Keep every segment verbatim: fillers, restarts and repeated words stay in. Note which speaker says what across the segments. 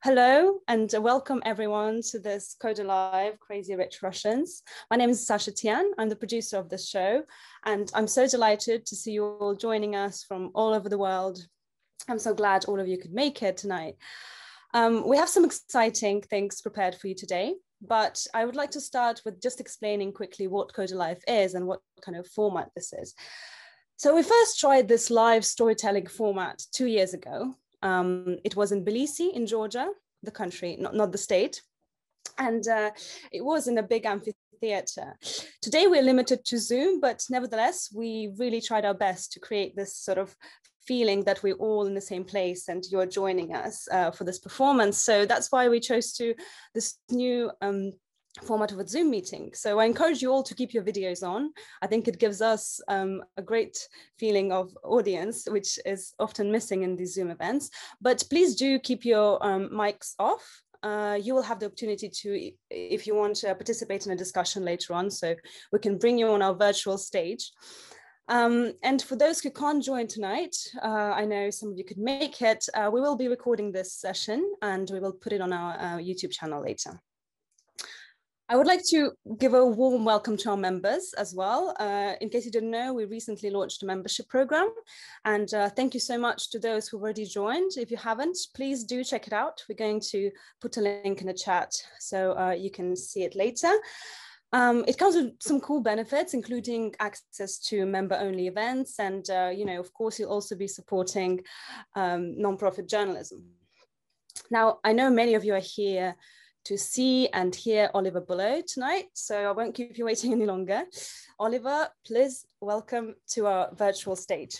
Speaker 1: Hello and welcome everyone to this Coda Live Crazy Rich Russians. My name is Sasha Tian. I'm the producer of this show, and I'm so delighted to see you all joining us from all over the world. I'm so glad all of you could make it tonight. Um, we have some exciting things prepared for you today, but I would like to start with just explaining quickly what Coda Live is and what kind of format this is. So we first tried this live storytelling format two years ago. Um, it was in Tbilisi in Georgia, the country, not, not the state. And uh, it was in a big amphitheater. Today we're limited to Zoom, but nevertheless, we really tried our best to create this sort of feeling that we're all in the same place and you're joining us uh, for this performance. So that's why we chose to this new um, format of a Zoom meeting. So I encourage you all to keep your videos on. I think it gives us um, a great feeling of audience, which is often missing in these Zoom events. But please do keep your um, mics off. Uh, you will have the opportunity to, if you want to participate in a discussion later on, so we can bring you on our virtual stage. Um, and for those who can't join tonight, uh, I know some of you could make it, uh, we will be recording this session and we will put it on our uh, YouTube channel later. I would like to give a warm welcome to our members as well. Uh, in case you didn't know, we recently launched a membership program, and uh, thank you so much to those who already joined. If you haven't, please do check it out. We're going to put a link in the chat so uh, you can see it later. Um, it comes with some cool benefits, including access to member-only events, and uh, you know, of course, you'll also be supporting um, non-profit journalism. Now, I know many of you are here to see and hear Oliver Bullough tonight, so I won't keep you waiting any longer. Oliver, please welcome to our virtual stage.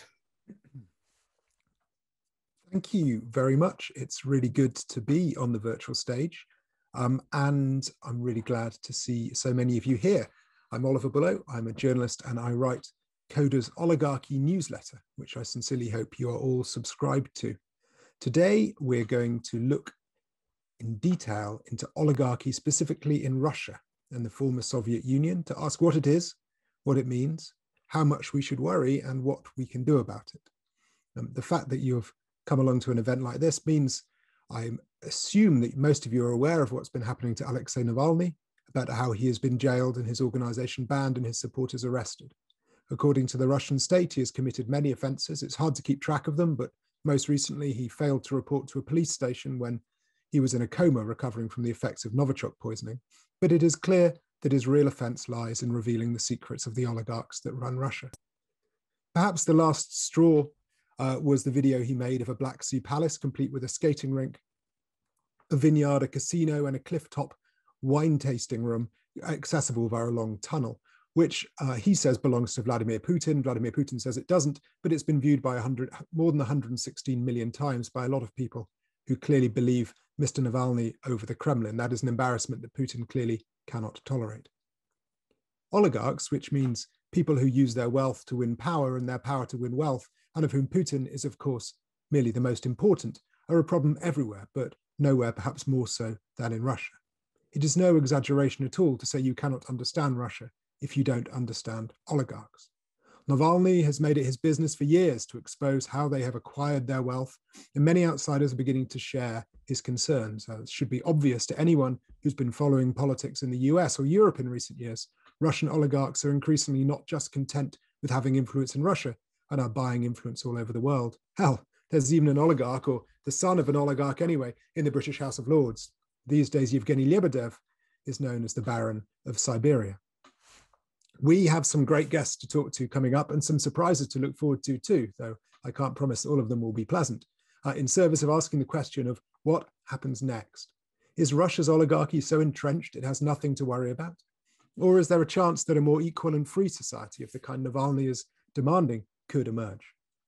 Speaker 2: Thank you very much. It's really good to be on the virtual stage, um, and I'm really glad to see so many of you here. I'm Oliver Bullough, I'm a journalist, and I write Coda's Oligarchy newsletter, which I sincerely hope you are all subscribed to. Today, we're going to look in detail into oligarchy, specifically in Russia and the former Soviet Union, to ask what it is, what it means, how much we should worry, and what we can do about it. Um, the fact that you've come along to an event like this means I assume that most of you are aware of what's been happening to Alexei Navalny, about how he has been jailed and his organization banned and his supporters arrested. According to the Russian state, he has committed many offenses. It's hard to keep track of them, but most recently he failed to report to a police station when he was in a coma recovering from the effects of Novichok poisoning, but it is clear that his real offense lies in revealing the secrets of the oligarchs that run Russia. Perhaps the last straw uh, was the video he made of a Black Sea palace, complete with a skating rink, a vineyard, a casino, and a cliff-top wine tasting room accessible via a long tunnel, which uh, he says belongs to Vladimir Putin. Vladimir Putin says it doesn't, but it's been viewed by one hundred, more than one hundred sixteen million times by a lot of people who clearly believe Mister Navalny over the Kremlin. That is an embarrassment that Putin clearly cannot tolerate. Oligarchs, which means people who use their wealth to win power and their power to win wealth, and of whom Putin is, of course, merely the most important, are a problem everywhere, but nowhere perhaps more so than in Russia. It is no exaggeration at all to say you cannot understand Russia if you don't understand oligarchs. Navalny has made it his business for years to expose how they have acquired their wealth, and many outsiders are beginning to share his concerns. Uh, it should be obvious to anyone who's been following politics in the U S or Europe in recent years. Russian oligarchs are increasingly not just content with having influence in Russia and are buying influence all over the world. Hell, there's even an oligarch, or the son of an oligarch anyway, in the British House of Lords. These days, Yevgeny Lebedev is known as the Baron of Siberia. We have some great guests to talk to coming up and some surprises to look forward to too, though I can't promise that all of them will be pleasant, uh, in service of asking the question of what happens next. Is Russia's oligarchy so entrenched it has nothing to worry about? Or is there a chance that a more equal and free society of the kind Navalny is demanding could emerge?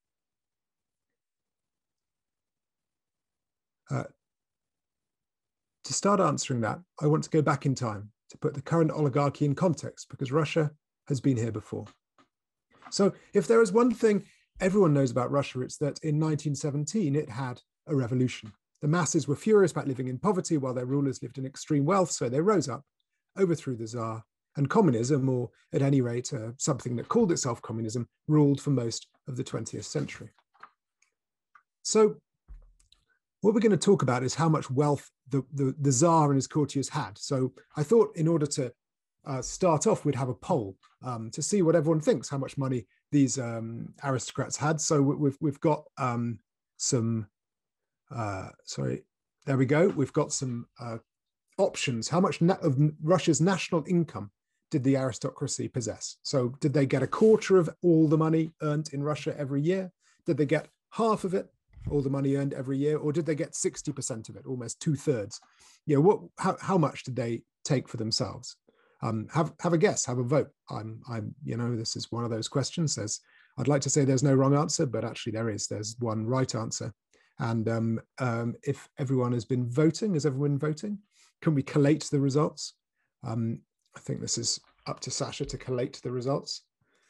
Speaker 2: Uh, to start answering that, I want to go back in time to put the current oligarchy in context, because Russia has been here before. So if there is one thing everyone knows about Russia, it's that in nineteen seventeen, it had a revolution. The masses were furious about living in poverty while their rulers lived in extreme wealth, so they rose up, overthrew the Tsar, and communism, or at any rate, uh, something that called itself communism, ruled for most of the twentieth century. So what we're going to talk about is how much wealth the, the, the Tsar and his courtiers had. So I thought in order to uh, start off, we'd have a poll um, to see what everyone thinks, how much money these um, aristocrats had. So we've, we've got um, some, uh, sorry, there we go. We've got some uh, options. How much of Russia's national income did the aristocracy possess? So did they get a quarter of all the money earned in Russia every year? Did they get half of it, all the money earned every year? Or did they get sixty percent of it, almost two thirds? You know, what, how, how much did they take for themselves? Um, have, have a guess, have a vote. I'm, I'm, you know, this is one of those questions. There's, I'd like to say there's no wrong answer, but actually there is, there's one right answer. And um, um, if everyone has been voting, has everyone voting? Can we collate the results? Um, I think this is up to Sasha to collate the results.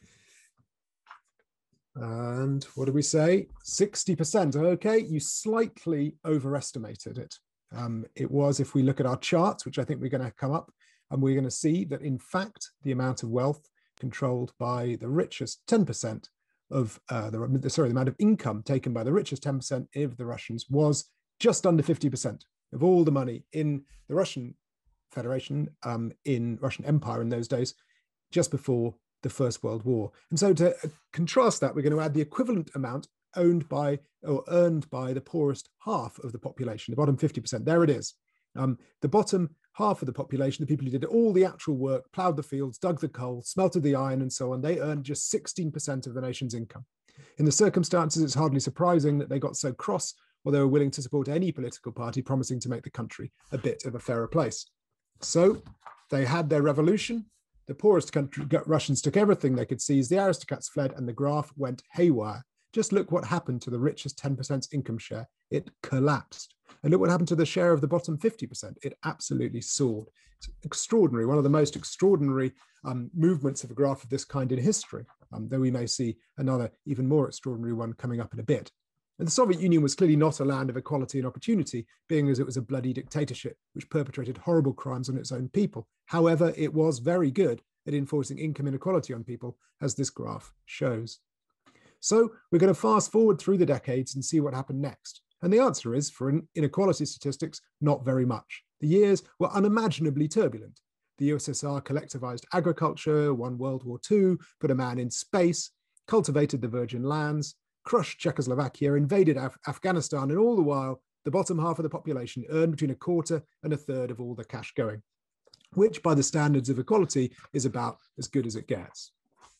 Speaker 2: And what do we say? sixty percent. Okay, you slightly overestimated it. Um, it was, if we look at our charts, which I think we're going to come up, and we're going to see that, in fact, the amount of wealth controlled by the richest ten percent of uh, the, sorry, the amount of income taken by the richest ten percent of the Russians was just under fifty percent of all the money in the Russian Federation, um, in Russian Empire in those days, just before the First World War. And so to contrast that, we're going to add the equivalent amount owned by or earned by the poorest half of the population, the bottom fifty percent. There it is. Um, the bottom half of the population, the people who did all the actual work, ploughed the fields, dug the coal, smelted the iron, and so on, they earned just sixteen percent of the nation's income. In the circumstances, it's hardly surprising that they got so cross, or they were willing to support any political party promising to make the country a bit of a fairer place. So they had their revolution. The poorest country, Russians took everything they could seize. The aristocrats fled, and the graph went haywire. Just look what happened to the richest ten percent income share. It collapsed. And look what happened to the share of the bottom fifty percent. It absolutely soared. It's extraordinary, one of the most extraordinary um, movements of a graph of this kind in history, um, though we may see another even more extraordinary one coming up in a bit. And the Soviet Union was clearly not a land of equality and opportunity, being as it was a bloody dictatorship which perpetrated horrible crimes on its own people. However, it was very good at enforcing income inequality on people, as this graph shows. So we're going to fast forward through the decades and see what happened next. And the answer is, for inequality statistics, not very much. The years were unimaginably turbulent. The U S S R collectivized agriculture, won World War Two, put a man in space, cultivated the Virgin Lands, crushed Czechoslovakia, invaded Af Afghanistan, and all the while, the bottom half of the population earned between a quarter and a third of all the cash going, which by the standards of equality is about as good as it gets.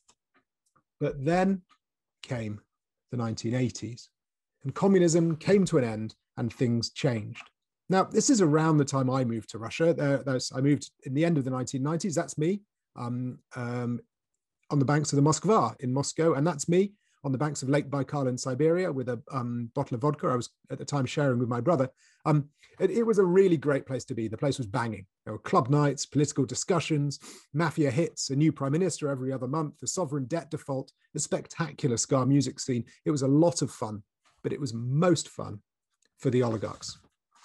Speaker 2: But then came the nineteen eighties, and communism came to an end and things changed. Now, this is around the time I moved to Russia. There, I moved in the end of the nineteen nineties. That's me um, um, on the banks of the Moskva in Moscow, and that's me on the banks of Lake Baikal in Siberia with a um, bottle of vodka I was at the time sharing with my brother. Um, it, it was a really great place to be. The place was banging. There were club nights, political discussions, mafia hits, a new prime minister every other month, the sovereign debt default, a spectacular ska music scene. It was a lot of fun, but it was most fun for the oligarchs.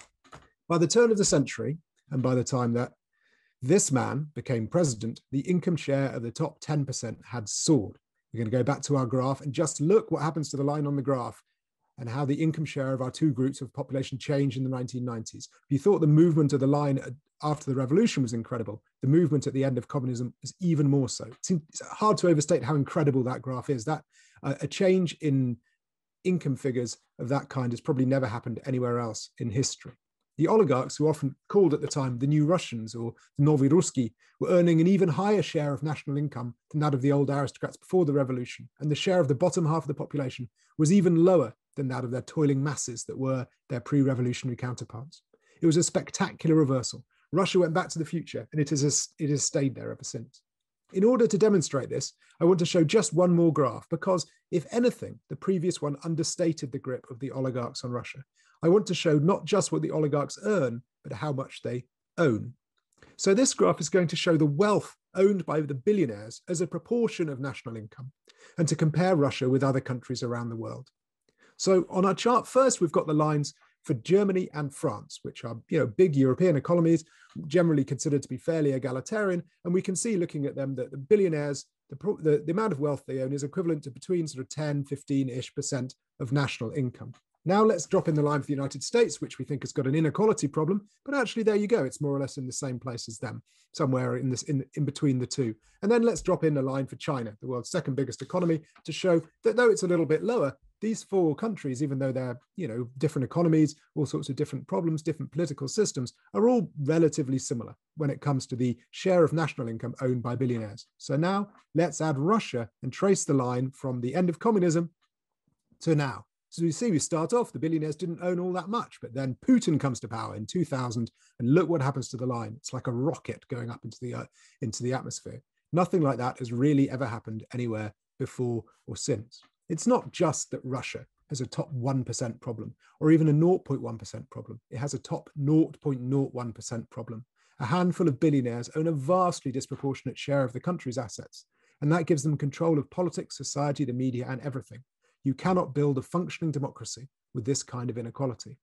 Speaker 2: By the turn of the century, and by the time that this man became president, the income share of the top ten percent had soared. We're going to go back to our graph and just look what happens to the line on the graph and how the income share of our two groups of population changed in the nineteen nineties. If you thought the movement of the line after the revolution was incredible, the movement at the end of communism is even more so. It's hard to overstate how incredible that graph is. That uh, a change in income figures of that kind has probably never happened anywhere else in history. The oligarchs, who often called at the time the New Russians or the Novi Ruski, were earning an even higher share of national income than that of the old aristocrats before the revolution, and the share of the bottom half of the population was even lower than that of their toiling masses that were their pre-revolutionary counterparts. It was a spectacular reversal. Russia went back to the future, and it has, it has stayed there ever since. In order to demonstrate this, I want to show just one more graph, because if anything, the previous one understated the grip of the oligarchs on Russia. I want to show not just what the oligarchs earn, but how much they own. So this graph is going to show the wealth owned by the billionaires as a proportion of national income, and to compare Russia with other countries around the world. So on our chart, first, we've got the lines for Germany and France, which are, you know, big European economies, generally considered to be fairly egalitarian. And we can see, looking at them, that the billionaires, the, the, the amount of wealth they own is equivalent to between sort of ten, fifteen-ish percent of national income. Now let's drop in the line for the United States, which we think has got an inequality problem, but actually there you go. It's more or less in the same place as them, somewhere in this in, in between the two. And then let's drop in a line for China, the world's second biggest economy, to show that though it's a little bit lower, these four countries, even though they're, you know, different economies, all sorts of different problems, different political systems, are all relatively similar when it comes to the share of national income owned by billionaires. So now let's add Russia and trace the line from the end of communism to now. So you see, we start off, the billionaires didn't own all that much, but then Putin comes to power in two thousand, and look what happens to the line. It's like a rocket going up into the, uh, into the atmosphere. Nothing like that has really ever happened anywhere before or since. It's not just that Russia has a top one percent problem, or even a zero point one percent problem. It has a top zero point zero one percent problem. A handful of billionaires own a vastly disproportionate share of the country's assets, and that gives them control of politics, society, the media, and everything. You cannot build a functioning democracy with this kind of inequality.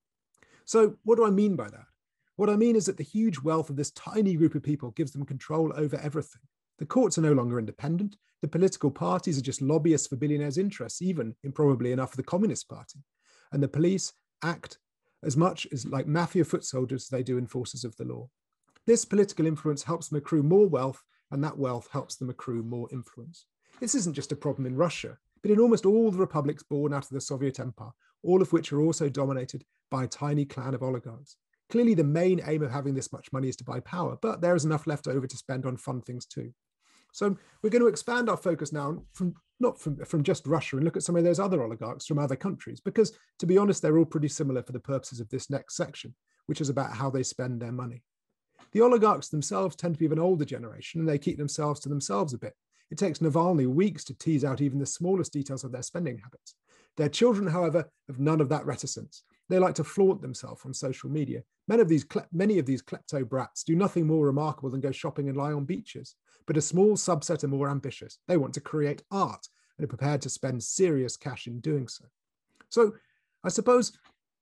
Speaker 2: So what do I mean by that? What I mean is that the huge wealth of this tiny group of people gives them control over everything. The courts are no longer independent. The political parties are just lobbyists for billionaires' interests, even, improbably enough, the Communist Party. And the police act as much as like mafia foot soldiers as they do enforcers of the law. This political influence helps them accrue more wealth, and that wealth helps them accrue more influence. This isn't just a problem in Russia, but in almost all the republics born out of the Soviet Empire, all of which are also dominated by a tiny clan of oligarchs. Clearly, the main aim of having this much money is to buy power, but there is enough left over to spend on fun things too. So we're going to expand our focus now from not from, from just Russia and look at some of those other oligarchs from other countries, because to be honest, they're all pretty similar for the purposes of this next section, which is about how they spend their money. The oligarchs themselves tend to be of an older generation, and they keep themselves to themselves a bit. It takes Navalny weeks to tease out even the smallest details of their spending habits. Their children, however, have none of that reticence. They like to flaunt themselves on social media. Many of these, many of these klepto brats do nothing more remarkable than go shopping and lie on beaches. But a small subset are more ambitious. They want to create art and are prepared to spend serious cash in doing so. So I suppose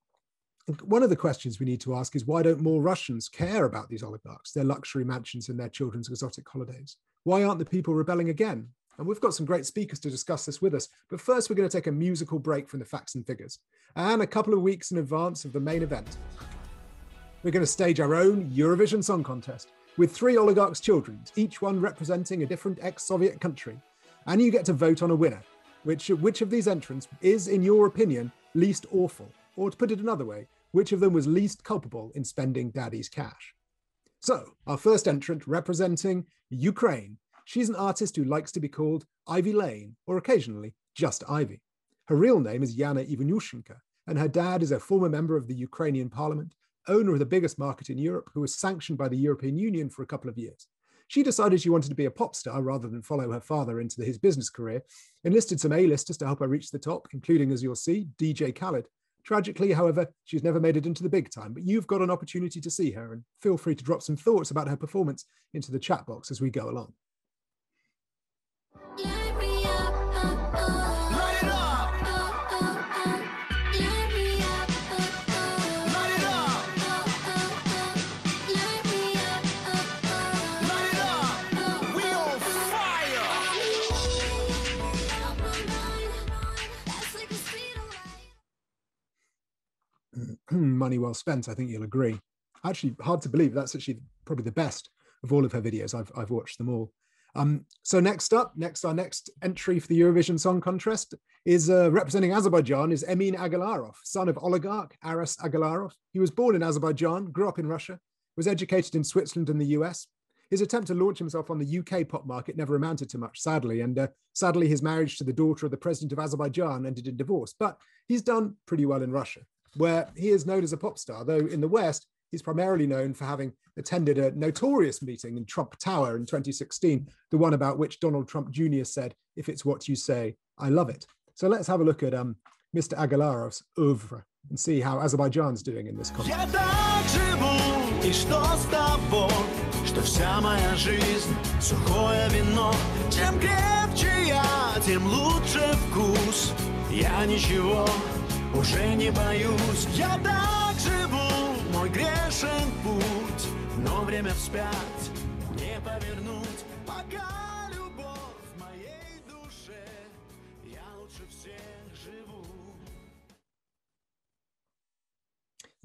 Speaker 2: one of the questions we need to ask is, why don't more Russians care about these oligarchs, their luxury mansions and their children's exotic holidays? Why aren't the people rebelling again? And we've got some great speakers to discuss this with us. But first, we're going to take a musical break from the facts and figures. And a couple of weeks in advance of the main event, we're going to stage our own Eurovision Song Contest with three oligarchs' children, each one representing a different ex-Soviet country. And you get to vote on a winner. Which, which of these entrants is, in your opinion, least awful? Or to put it another way, which of them was least culpable in spending daddy's cash? So, our first entrant representing Ukraine. She's an artist who likes to be called Ivy Lane, or occasionally just Ivy. Her real name is Yana Ivanushchenko, and her dad is a former member of the Ukrainian parliament, owner of the biggest market in Europe, who was sanctioned by the European Union for a couple of years. She decided she wanted to be a pop star rather than follow her father into his business career, enlisted some A-listers to help her reach the top, including, as you'll see, D J Khaled. Tragically, however, she's never made it into the big time, but you've got an opportunity to see her, and feel free to drop some thoughts about her performance into the chat box as we go along. Money well spent, I think you'll agree. Actually, hard to believe that's actually probably the best of all of her videos. I've, I've watched them all. Um, so next up, next our next entry for the Eurovision Song Contest is uh, representing Azerbaijan is Emin Agalarov, son of oligarch Aras Agalarov. He was born in Azerbaijan, grew up in Russia, was educated in Switzerland and the U S. His attempt to launch himself on the U K pop market never amounted to much, sadly, and uh, sadly his marriage to the daughter of the president of Azerbaijan ended in divorce. But he's done pretty well in Russia, where he is known as a pop star, though in the West, he's primarily known for having attended a notorious meeting in Trump Tower in twenty sixteen, the one about which Donald Trump Junior said, "If it's what you say, I love it." So let's have a look at um, Mister Agalarov's oeuvre and see how Azerbaijan's doing in this contest.
Speaker 3: Уже не боюсь, я так живу, мой грешен путь, но время вспять не повернуть, пока любовь в моей душе, я лучше всех живу.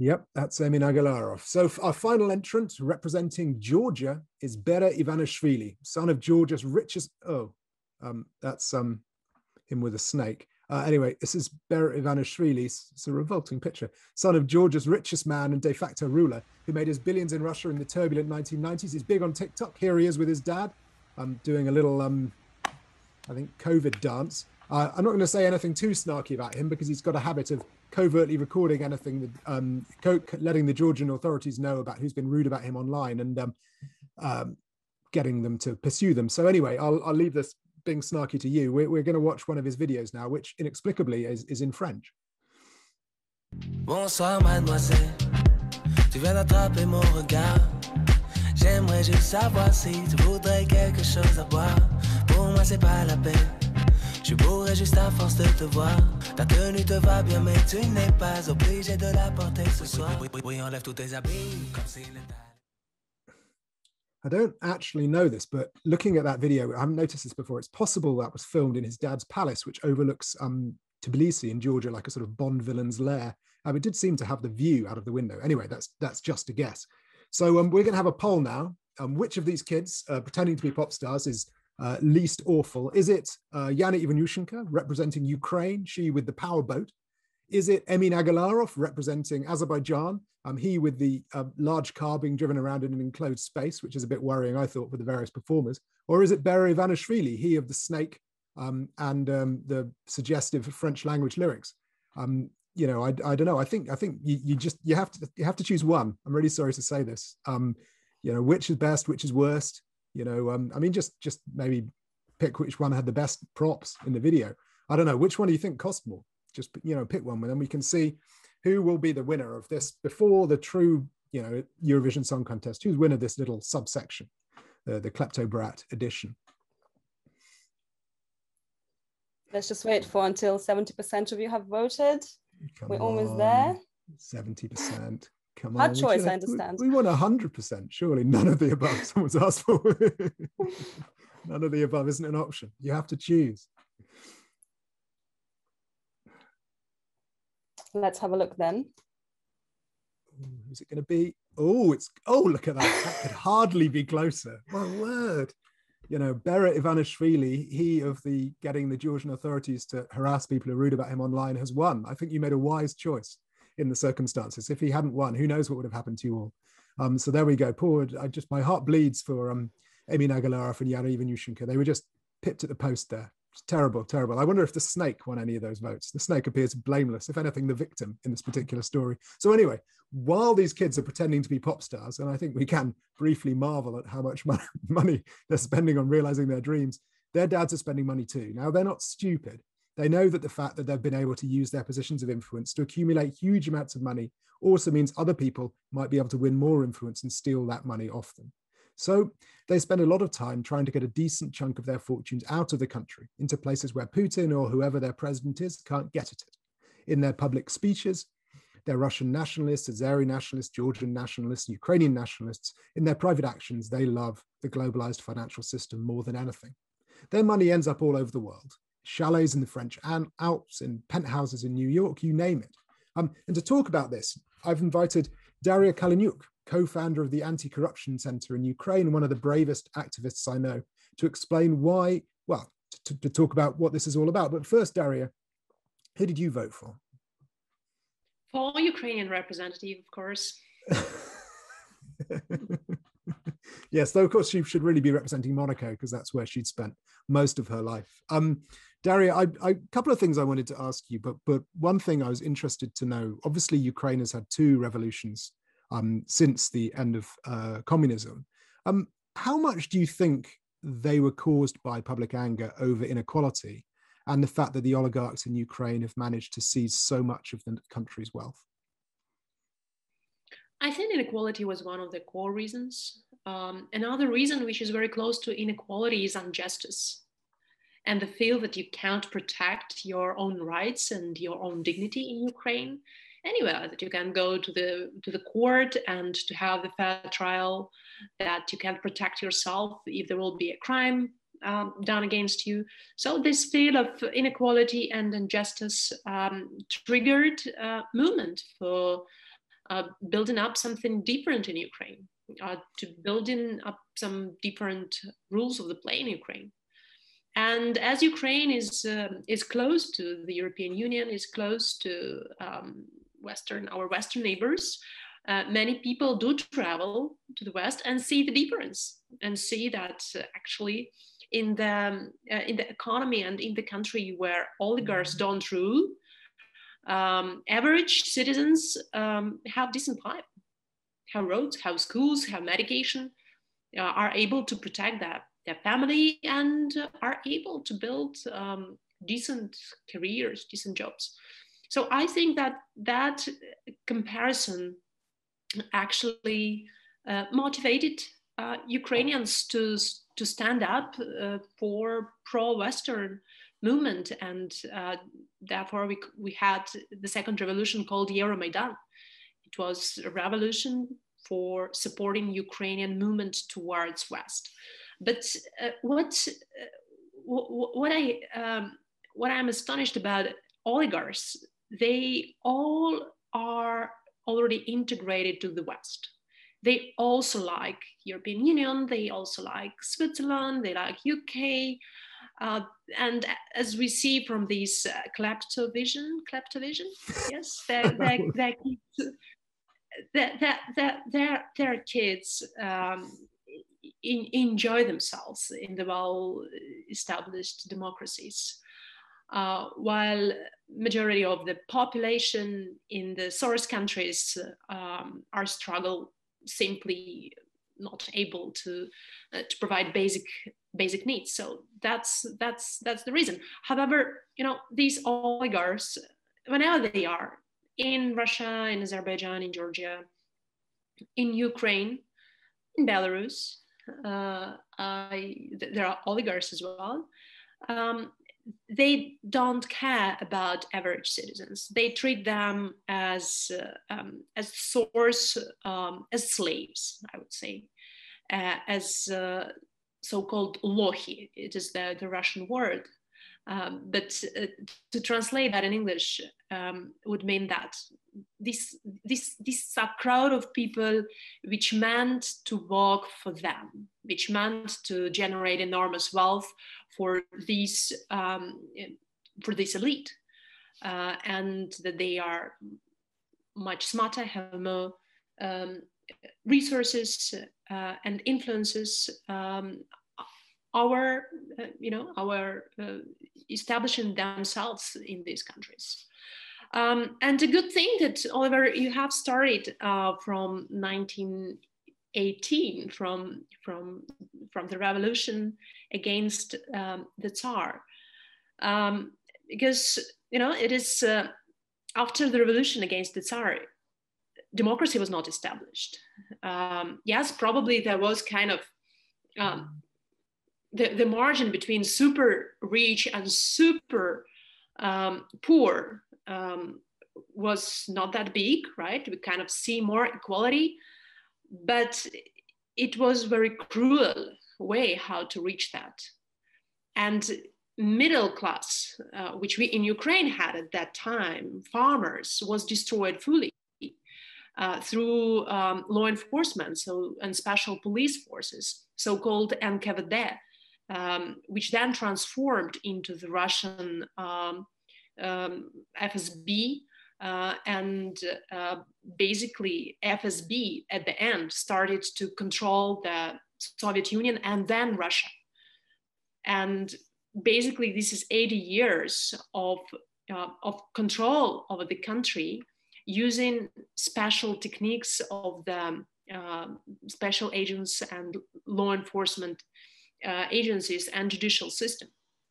Speaker 2: Yep, that's Emin Agalarov. So our final entrant representing Georgia is Bera Ivanishvili, son of Georgia's richest, oh, um, that's um, him with a snake. Uh, anyway, this is Bera Ivanishvili, it's a revolting picture, son of Georgia's richest man and de facto ruler, who made his billions in Russia in the turbulent nineteen nineties. He's big on TikTok. Here he is with his dad, um, doing a little, um, I think, COVID dance. Uh, I'm not going to say anything too snarky about him because he's got a habit of covertly recording anything, that, um, letting the Georgian authorities know about who's been rude about him online and um, um, getting them to pursue them. So anyway, I'll, I'll leave this being snarky to you. We're, we're going to watch one of his videos now, which inexplicably is, is in French.
Speaker 3: Bonsoir, mademoiselle. Tu viens d'attraper mon regard. J'aimerais juste savoir si tu voudrais quelque chose à boire. Pour moi, c'est pas la peine. Je bourrais juste à force de te voir. Ta tenue te va bien, mais tu n'es pas obligé de la porter ce soir. Oui, enlève tous tes habits, comme si
Speaker 2: I don't actually know this, but looking at that video, I haven't noticed this before. It's possible that was filmed in his dad's palace, which overlooks um, Tbilisi in Georgia, like a sort of Bond villain's lair. Um, it did seem to have the view out of the window. Anyway, that's that's just a guess. So um, we're going to have a poll now. Um, which of these kids uh, pretending to be pop stars is uh, least awful? Is it uh, Yana Ivanushchenko representing Ukraine, she with the power boat? Is it Emin Agalarov representing Azerbaijan? Um, he with the uh, large car being driven around in an enclosed space, which is a bit worrying, I thought, for the various performers. Or is it Bera Ivanishvili, he of the snake um, and um, the suggestive French language lyrics? Um, you know, I, I don't know. I think I think you, you just you have to you have to choose one. I'm really sorry to say this. Um, you know, which is best, which is worst. You know, um, I mean, just just maybe pick which one had the best props in the video. I don't know. Which one do you think cost more? Just, you know, pick one, and then we can see who will be the winner of this before the true, you know, Eurovision Song Contest. Who's winner of this little subsection, uh, the Kleptobrat edition?
Speaker 1: Let's just wait for until seventy percent of you have voted.
Speaker 2: Come
Speaker 1: We're
Speaker 2: on.
Speaker 1: almost there.
Speaker 2: seventy percent. Come
Speaker 1: Hard
Speaker 2: on.
Speaker 1: choice,
Speaker 2: have,
Speaker 1: I understand.
Speaker 2: We, we want one hundred percent. Surely none of the above. Someone's asked for. None of the above isn't an option. You have to choose.
Speaker 1: Let's have a look then.
Speaker 2: Ooh, who's it going to be? Oh, it's, oh, look at that. That could hardly be closer. My word. You know, Bera Ivanishvili, he of the getting the Georgian authorities to harass people who are rude about him online, has won. I think you made a wise choice in the circumstances. If he hadn't won, who knows what would have happened to you all. Um, so there we go. Poor, I just, my heart bleeds for um, Emin Agalarov and Yana Ivanushchenko. They were just pipped at the post there. It's terrible, terrible. I wonder if the snake won any of those votes. The snake appears blameless, if anything, the victim in this particular story. So anyway, while these kids are pretending to be pop stars, and I think we can briefly marvel at how much money they're spending on realizing their dreams, their dads are spending money too. Now, they're not stupid. They know that the fact that they've been able to use their positions of influence to accumulate huge amounts of money also means other people might be able to win more influence and steal that money off them. So they spend a lot of time trying to get a decent chunk of their fortunes out of the country into places where Putin or whoever their president is can't get at it. In their public speeches, they're Russian nationalists, Azeri nationalists, Georgian nationalists, Ukrainian nationalists. In their private actions, they love the globalized financial system more than anything. Their money ends up all over the world. Chalets in the French Alps, in penthouses in New York, you name it. Um, and to talk about this, I've invited Daria Kaleniuk, co-founder of the Anticorruption Center in Ukraine, one of the bravest activists I know, to explain why, well, to, to talk about what this is all about. But first, Daria, who did you vote for?
Speaker 4: For Ukrainian representative, of course.
Speaker 2: Yes, though of course she should really be representing Monaco because that's where she'd spent most of her life. Um, Daria, I, I, a couple of things I wanted to ask you, but but one thing I was interested to know, obviously Ukraine has had two revolutions um, since the end of uh, communism. Um, how much do you think they were caused by public anger over inequality and the fact that the oligarchs in Ukraine have managed to seize so much of the country's wealth?
Speaker 4: I think inequality was one of the core reasons. Um, another reason which is very close to inequality is injustice and the feel that you can't protect your own rights and your own dignity in Ukraine anywhere, that you can go to the to the court and to have the fair trial, that you can protect yourself if there will be a crime um, done against you. So this feel of inequality and injustice um, triggered a movement for uh, building up something different in Ukraine, uh, to building up some different rules of the play in Ukraine. And as Ukraine is uh, is close to the European Union, is close to um, Western our Western neighbors, uh, many people do travel to the West and see the difference, and see that uh, actually in the uh, in the economy and in the country where oligarchs don't rule, um, average citizens um, have decent life, have roads, have schools, have medication, uh, are able to protect that. their family, and are able to build um, decent careers, decent jobs. So I think that that comparison actually uh, motivated uh, Ukrainians to, to stand up uh, for pro-Western movement. And uh, therefore we, we had the second revolution called Euromaidan. It was a revolution for supporting Ukrainian movement towards West. But uh, what uh, what I um, what I'm astonished about oligarchs, they all are already integrated to the West. They also like European Union. They also like Switzerland. They like U K. Uh, and as we see from this uh, kleptovision, kleptovision, yes, their their their kids, their their their, their kids. Um, In, enjoy themselves in the well-established democracies, uh, while majority of the population in the source countries um, are struggle simply not able to uh, to provide basic basic needs. So that's that's that's the reason. However, you know, these oligarchs, whenever they are in Russia, in Azerbaijan, in Georgia, in Ukraine, in Belarus. Uh, I, th- there are oligarchs as well. Um, they don't care about average citizens. They treat them as uh, um, as source um, as slaves, I would say, uh, as uh, so-called lohi. It is the, the Russian word. Um, but uh, to translate that in English um, would mean that this, this, this a crowd of people which meant to work for them, which meant to generate enormous wealth for these um, for this elite, uh, and that they are much smarter, have more um, resources uh, and influences. Um, our, uh, you know, our uh, establishing themselves in these countries. Um, and a good thing that, Oliver, you have started uh, from nineteen eighteen, from, from, from the revolution against um, the Tsar. Um, because, you know, it is uh, after the revolution against the Tsar, democracy was not established. Um, yes, probably there was kind of um, The, the margin between super rich and super um, poor um, was not that big, right? We kind of see more equality, but it was very cruel way how to reach that. And middle class, uh, which we in Ukraine had at that time, farmers, was destroyed fully uh, through um, law enforcement, so and special police forces, so-called N K V D. Um, which then transformed into the Russian um, um, F S B, uh, and uh, basically F S B at the end started to control the Soviet Union and then Russia. And basically this is eighty years of, uh, of control over the country using special techniques of the uh, special agents and law enforcement Uh, agencies and judicial system.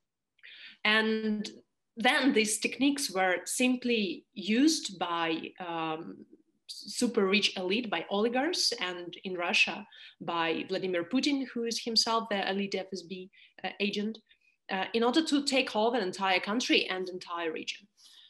Speaker 4: And then these techniques were simply used by um, super rich elite, by oligarchs, and in Russia by Vladimir Putin, who is himself the elite F S B uh, agent, uh, in order to take over the entire country and entire region.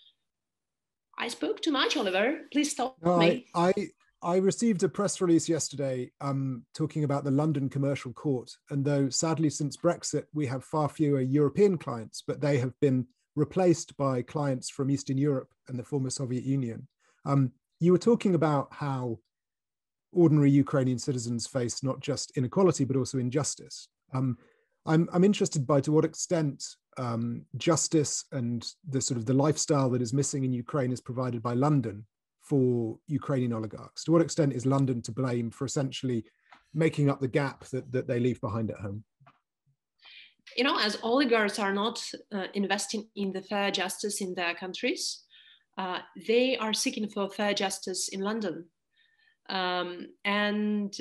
Speaker 4: I spoke too much, Oliver. Please stop
Speaker 2: no,
Speaker 4: me.
Speaker 2: I, I I received a press release yesterday um, talking about the London Commercial Court. And though sadly since Brexit, we have far fewer European clients, but they have been replaced by clients from Eastern Europe and the former Soviet Union. Um, you were talking about how ordinary Ukrainian citizens face not just inequality, but also injustice. Um, I'm, I'm interested by to what extent um, justice and the sort of the lifestyle that is missing in Ukraine is provided by London for Ukrainian oligarchs. To what extent is London to blame for essentially making up the gap that, that they leave behind at home?
Speaker 4: You know, as oligarchs are not uh, investing in the fair justice in their countries, uh, they are seeking for fair justice in London. Um, and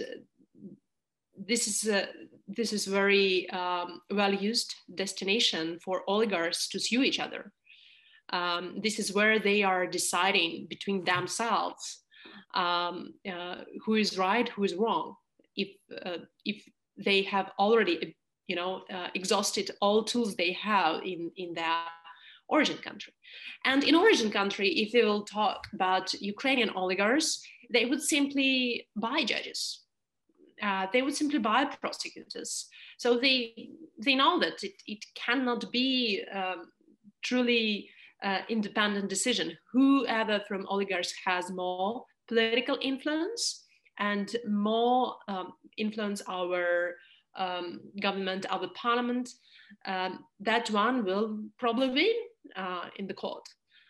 Speaker 4: this is a, this is very um, well-used destination for oligarchs to sue each other. Um, this is where they are deciding between themselves um, uh, who is right, who is wrong. If uh, if they have already, you know, uh, exhausted all tools they have in in their origin country, and in origin country, if they will talk about Ukrainian oligarchs, they would simply buy judges. Uh, they would simply buy prosecutors. So they they know that it, it cannot be um, truly uh, independent decision. Whoever from oligarchs has more political influence and more um, influence our um, government, our parliament, um, that one will probably win uh, in the court.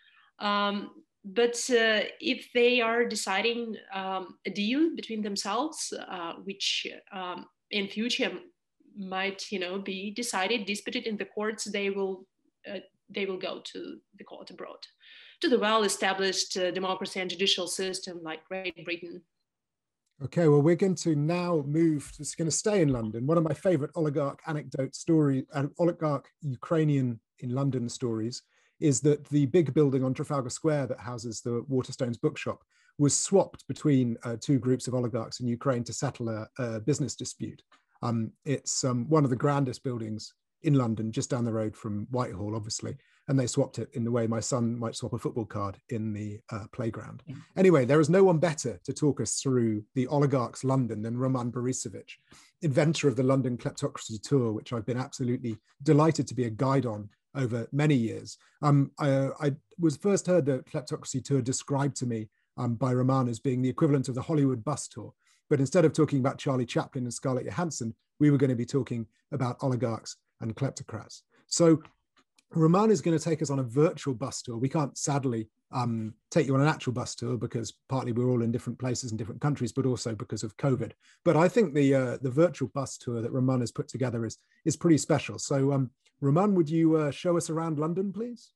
Speaker 4: Um, But uh, if they are deciding um, a deal between themselves, uh, which um, in future might, you know, be decided, disputed in the courts, they will uh, they will go to the court abroad, to the well-established uh, democracy and judicial system like Great Britain.
Speaker 2: Okay, well, we're going to now move. It's going to stay in London. One of my favorite oligarch anecdote story, uh, oligarch Ukrainian in London stories, is that the big building on Trafalgar Square that houses the Waterstones bookshop was swapped between uh, two groups of oligarchs in Ukraine to settle a, a business dispute. Um, it's um, one of the grandest buildings in London, just down the road from Whitehall, obviously, and they swapped it in the way my son might swap a football card in the uh, playground. Anyway, there is no one better to talk us through the oligarchs' London than Roman Borisovich, inventor of the London Kleptocracy Tour, which I've been absolutely delighted to be a guide on over many years. Um, I, I was first heard the Kleptocracy Tour described to me um, by Roman as being the equivalent of the Hollywood bus tour. But instead of talking about Charlie Chaplin and Scarlett Johansson, we were going to be talking about oligarchs and kleptocrats. So Roman is going to take us on a virtual bus tour. We can't sadly um, take you on an actual bus tour because partly we're all in different places in different countries, but also because of COVID. But I think the uh, the virtual bus tour that Roman has put together is, is pretty special. So um, Roman, would you uh, show us around London, please?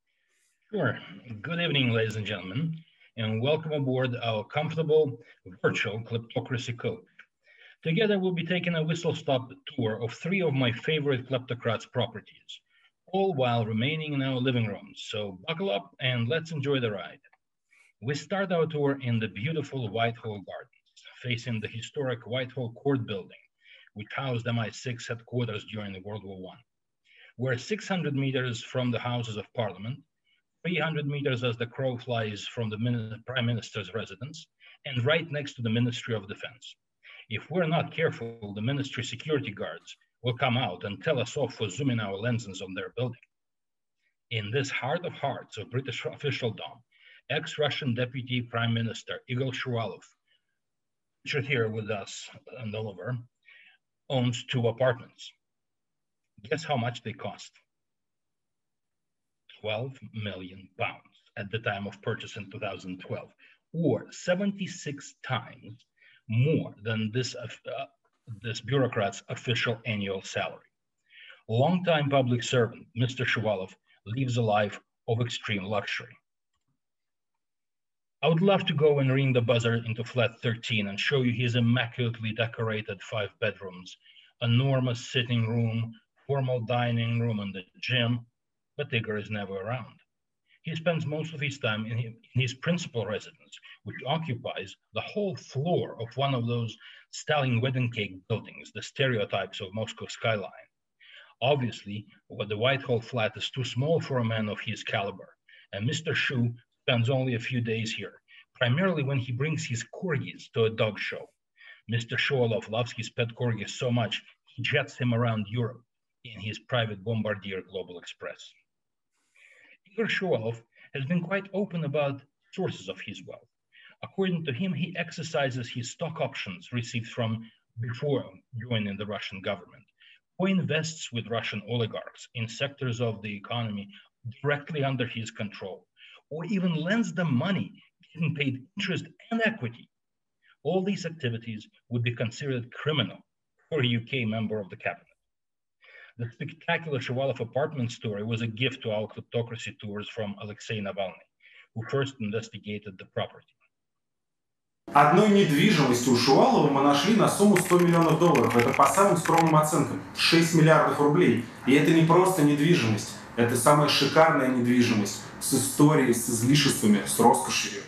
Speaker 5: Sure. Good evening, ladies and gentlemen, and welcome aboard our comfortable virtual kleptocracy coach. Together, we'll be taking a whistle-stop tour of three of my favorite kleptocrats' properties, all while remaining in our living rooms. So buckle up and let's enjoy the ride. We start our tour in the beautiful Whitehall Gardens, facing the historic Whitehall Court building, which housed M I six headquarters during World War One. We're six hundred meters from the Houses of Parliament, three hundred meters as the crow flies from the Prime Minister's residence, and right next to the Ministry of Defense. If we're not careful, the ministry security guards will come out and tell us off for zooming our lenses on their building. In this heart of hearts of British officialdom, ex-Russian Deputy Prime Minister Igor Shuvalov, pictured here with us and Oliver, owns two apartments. Guess how much they cost? twelve million pounds at the time of purchase in two thousand twelve, or seventy-six times more than this, uh, this bureaucrat's official annual salary. Longtime public servant, Mister Shuvalov, lives a life of extreme luxury. I would love to go and ring the buzzer into flat thirteen and show you his immaculately decorated five bedrooms, enormous sitting room, formal dining room, and the gym, but Igor is never around. He spends most of his time in his principal residence, which occupies the whole floor of one of those Stalin wedding cake buildings, the stereotypes of Moscow skyline. Obviously, what the Whitehall flat is too small for a man of his caliber, and Mister Shu spends only a few days here, primarily when he brings his corgis to a dog show. Mister Shuvalov loves his pet corgis so much, he jets him around Europe in his private bombardier Global Express. Igor Shuvalov has been quite open about sources of his wealth. According to him, he exercises his stock options received from before joining the Russian government, co-invests with Russian oligarchs in sectors of the economy directly under his control, or even lends them money, getting paid interest and equity. All these activities would be considered criminal for a U K member of the cabinet. The spectacular Shuvalov apartment story was a gift to our kleptocracy tours from Alexei Navalny, who first investigated the property.
Speaker 6: Одной недвижимости у Шувалова мы нашли на сумму сто миллионов долларов. Это по самым скромным оценкам шесть миллиардов рублей. И это не просто недвижимость. Это самая шикарная недвижимость с историей, с излишествами, с роскошью.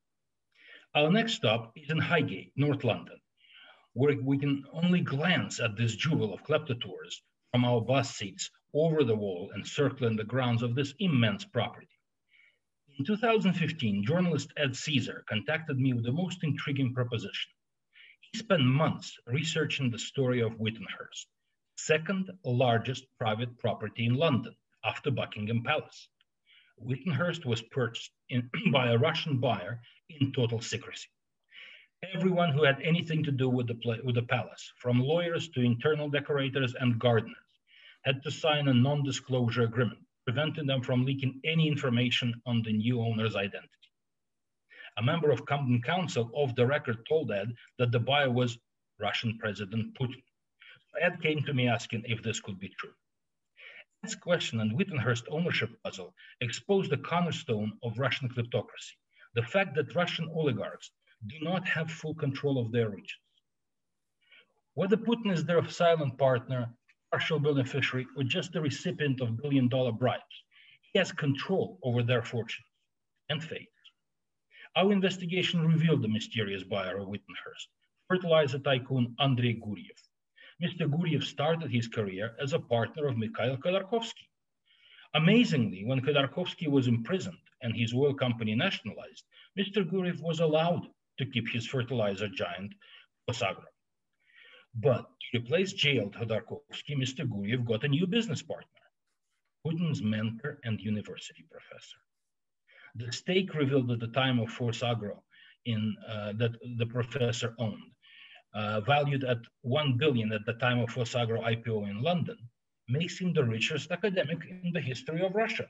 Speaker 5: Our next stop is in Highgate, North London, where we can only glance at this jewel of kleptotores from our bus seats over the wall and circling the grounds of this immense property. In two thousand fifteen, journalist Ed Caesar contacted me with the most intriguing proposition. He spent months researching the story of Whittenhurst, second largest private property in London after Buckingham Palace. Whittenhurst was purchased in, by a Russian buyer in total secrecy. Everyone who had anything to do with the, with the palace, from lawyers to internal decorators and gardeners, had to sign a non-disclosure agreement, preventing them from leaking any information on the new owner's identity. A member of Camden Council off the record told Ed that the buyer was Russian President Putin. Ed came to me asking if this could be true. Ed's question and Whittenhurst ownership puzzle exposed the cornerstone of Russian kleptocracy, the fact that Russian oligarchs do not have full control of their regions. Whether Putin is their silent partner, partial beneficiary, or just the recipient of billion-dollar bribes, he has control over their fortunes and fates. Our investigation revealed the mysterious buyer of Whittenhurst, fertilizer tycoon Andrei Guriev. Mister Guriev started his career as a partner of Mikhail Khodorkovsky. Amazingly, when Khodorkovsky was imprisoned and his oil company nationalized, Mister Guriev was allowed to keep his fertilizer giant, Fosagro. But to replace jailed Khodorkovsky, Mister Guriev got a new business partner, Putin's mentor and university professor. The stake revealed at the time of Fosagro in uh, that the professor owned, uh, valued at one billion at the time of Fosagro I P O in London, makes him the richest academic in the history of Russia.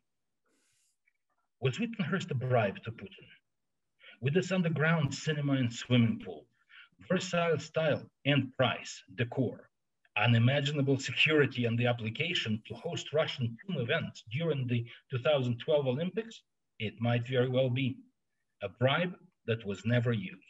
Speaker 5: Was Whittenhurst a bribe to Putin? With its underground cinema and swimming pool, versatile style and price, decor, unimaginable security and the application to host Russian team events during the two thousand twelve Olympics, it might very well be a bribe that was never used.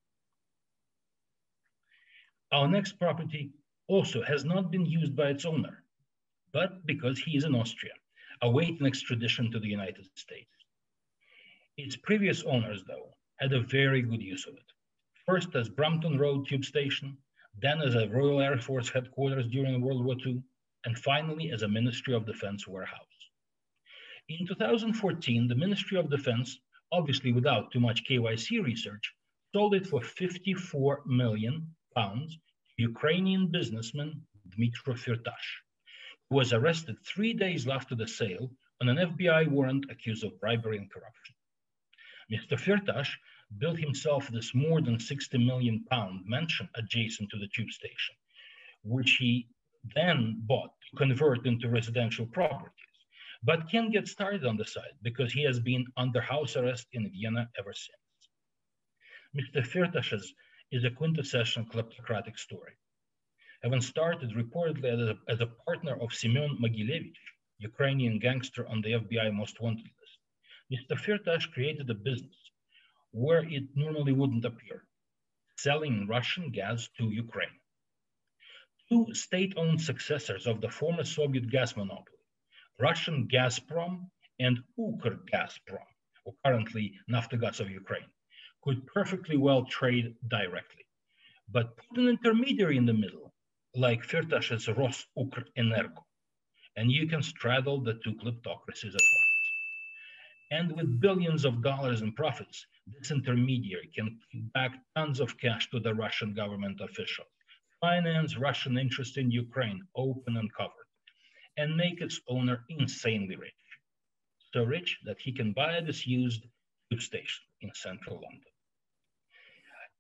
Speaker 5: Our next property also has not been used by its owner, but because he is in Austria, awaiting extradition to the United States. Its previous owners, though, had a very good use of it. First as Brampton Road Tube Station, then as a Royal Air Force headquarters during World War Two, and finally as a Ministry of Defense warehouse. In two thousand fourteen, the Ministry of Defense, obviously without too much K Y C research, sold it for fifty-four million pounds to Ukrainian businessman Dmytro Firtash, who was arrested three days after the sale on an F B I warrant accused of bribery and corruption. Mister Firtash built himself this more than sixty million pound mansion adjacent to the tube station, which he then bought to convert into residential properties, but can't get started on the site because he has been under house arrest in Vienna ever since. Mister Firtash's is a quintessential kleptocratic story. Having started reportedly as a, as a partner of Semyon Mogilevich, Ukrainian gangster on the F B I most wanted list, Mister Firtash created a business where it normally wouldn't appear, selling Russian gas to Ukraine. Two state-owned successors of the former Soviet gas monopoly, Russian Gazprom and Ukrgazprom, or currently Naftogaz of Ukraine, could perfectly well trade directly, but put an intermediary in the middle, like Firtash's Rosukrenergo, and you can straddle the two kleptocracies at once. And with billions of dollars in profits, this intermediary can give back tons of cash to the Russian government officials, finance Russian interest in Ukraine open and covered, and make its owner insanely rich. So rich that he can buy a disused tube station in central London.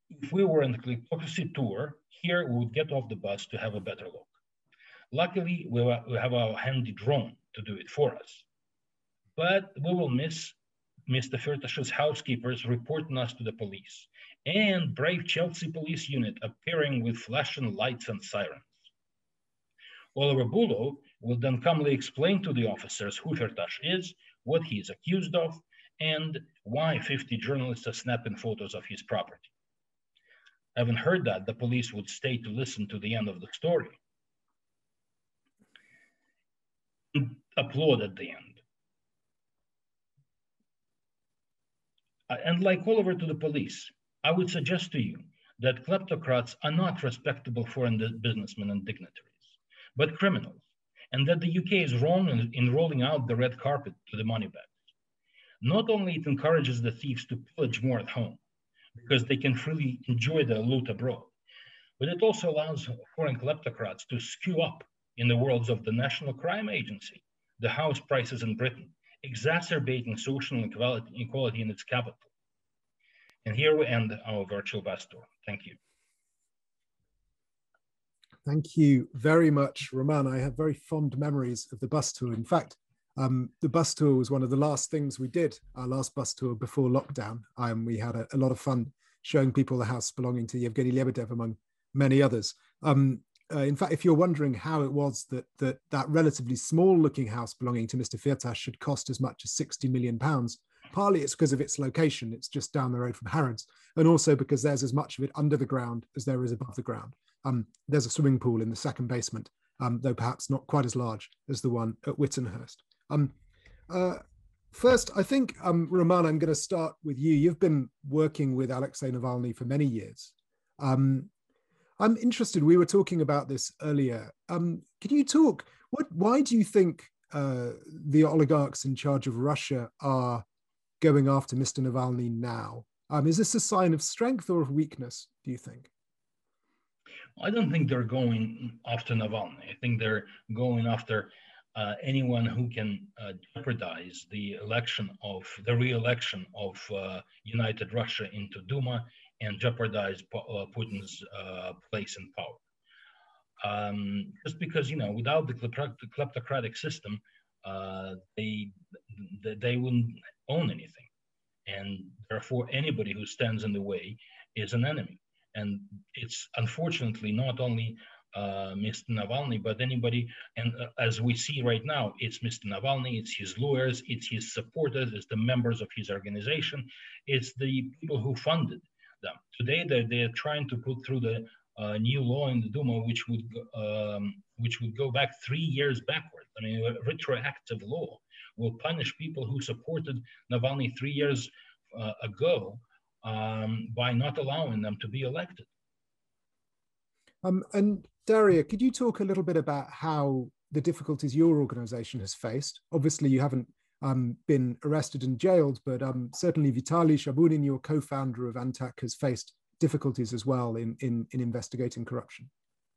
Speaker 5: If we were on the kleptocracy tour, here we would get off the bus to have a better look. Luckily, we have our handy drone to do it for us. But we will miss Mister Firtash's housekeepers reporting us to the police and brave Chelsea police unit appearing with flashing lights and sirens. Oliver Bullough will then calmly explain to the officers who Firtash is, what he is accused of, and why fifty journalists are snapping photos of his property. Having heard that, the police would stay to listen to the end of the story and applaud at the end. And like Oliver to the police, I would suggest to you that kleptocrats are not respectable foreign businessmen and dignitaries, but criminals, and that the U K is wrong in, in rolling out the red carpet to the money bags. Not only it encourages the thieves to pillage more at home, because they can freely enjoy their loot abroad, but it also allows foreign kleptocrats to skew up in the worlds of the National Crime Agency, the house prices in Britain, exacerbating social inequality in its capital. And here we end our virtual bus tour. Thank you.
Speaker 2: Thank you very much, Roman. I have very fond memories of the bus tour. In fact, um, the bus tour was one of the last things we did, our last bus tour before lockdown. Um, we had a, a lot of fun showing people the house belonging to Yevgeny Lebedev, among many others. Um, uh, in fact, if you're wondering how it was that, that that relatively small looking house belonging to Mister Firtash should cost as much as sixty million pounds, partly it's because of its location. It's just down the road from Harrods, and also because there's as much of it under the ground as there is above the ground. Um, there's a swimming pool in the second basement, um, though perhaps not quite as large as the one at Wittenhurst. Um, uh, first, I think, um, Roman, I'm going to start with you. You've been working with Alexei Navalny for many years. Um, I'm interested, we were talking about this earlier. Um, can you talk, what, why do you think uh, the oligarchs in charge of Russia are going after Mister Navalny now? Um, is this a sign of strength or of weakness, do you think?
Speaker 5: I don't think they're going after Navalny. I think they're going after uh, anyone who can uh, jeopardize the election of, the re-election of uh, United Russia into Duma and jeopardize uh, Putin's uh, place in power. Um, just because, you know, without the kleptocratic system, uh, they, they wouldn't own anything. And therefore, anybody who stands in the way is an enemy. And it's unfortunately not only uh, Mister Navalny, but anybody, and uh, as we see right now, it's Mister Navalny, it's his lawyers, it's his supporters, it's the members of his organization, it's the people who funded them. Today, they're, they're trying to put through the uh, new law in the Duma, which would, um, which would go back three years backward. I mean, a retroactive law will punish people who supported Navalny three years uh, ago Um, by not allowing them to be elected.
Speaker 2: Um, and Daria, could you talk a little bit about how the difficulties your organization has faced? Obviously, you haven't um, been arrested and jailed, but um, certainly Vitaly Shabunin, your co-founder of Antak, has faced difficulties as well in, in, in investigating corruption.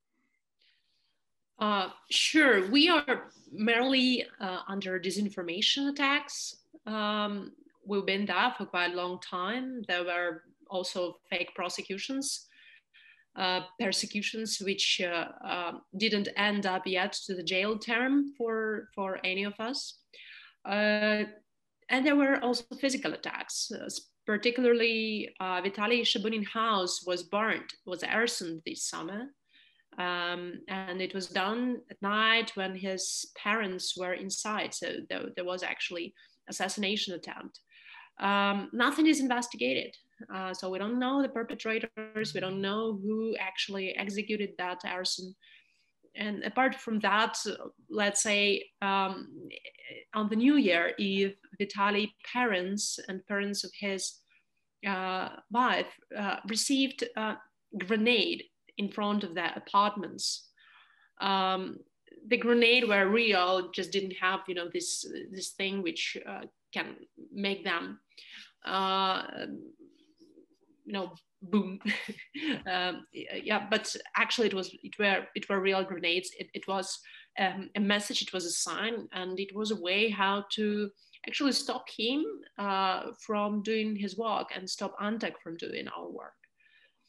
Speaker 4: Uh, sure, we are merely uh, under disinformation attacks. Um, We've been there for quite a long time. There were also fake prosecutions, uh, persecutions, which uh, uh, didn't end up yet to the jail term for, for any of us. Uh, and there were also physical attacks, uh, particularly uh, Vitaly Shabunin's house was burned, was arsoned this summer. Um, and it was done at night when his parents were inside. So there, there was actually assassination attempt. Um, nothing is investigated. Uh, so we don't know the perpetrators. We don't know who actually executed that arson. And apart from that, let's say um, on the New Year Eve, Vitaly's parents and parents of his uh, wife uh, received a grenade in front of their apartments. Um, the grenade were real, just didn't have, you know, this, this thing which uh, can make them uh you know boom. um, yeah, but actually it was it were it were real grenades. It, it was um, a message, it was a sign, and it was a way how to actually stop him uh from doing his work and stop Antak from doing our work.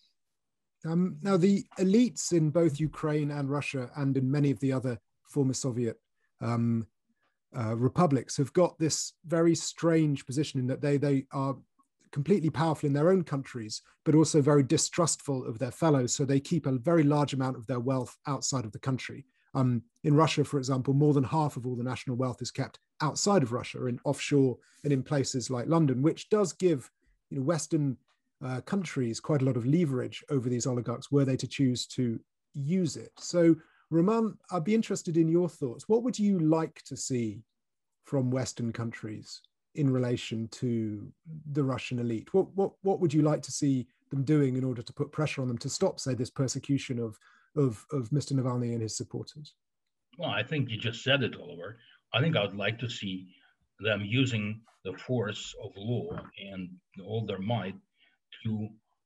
Speaker 2: Um, now, the elites in both Ukraine and Russia and in many of the other former Soviet um, uh, republics have got this very strange position in that they, they are completely powerful in their own countries, but also very distrustful of their fellows. So they keep a very large amount of their wealth outside of the country. Um, in Russia, for example, more than half of all the national wealth is kept outside of Russia, in offshore and in places like London, which does give you know, Western uh, countries quite a lot of leverage over these oligarchs were they to choose to use it. So, Roman, I'd be interested in your thoughts. What would you like to see from Western countries in relation to the Russian elite? What, what, what would you like to see them doing in order to put pressure on them to stop, say, this persecution of, of, of Mister Navalny and his supporters?
Speaker 5: Well, I think you just said it, Oliver. I think I would like to see them using the force of law and all their might to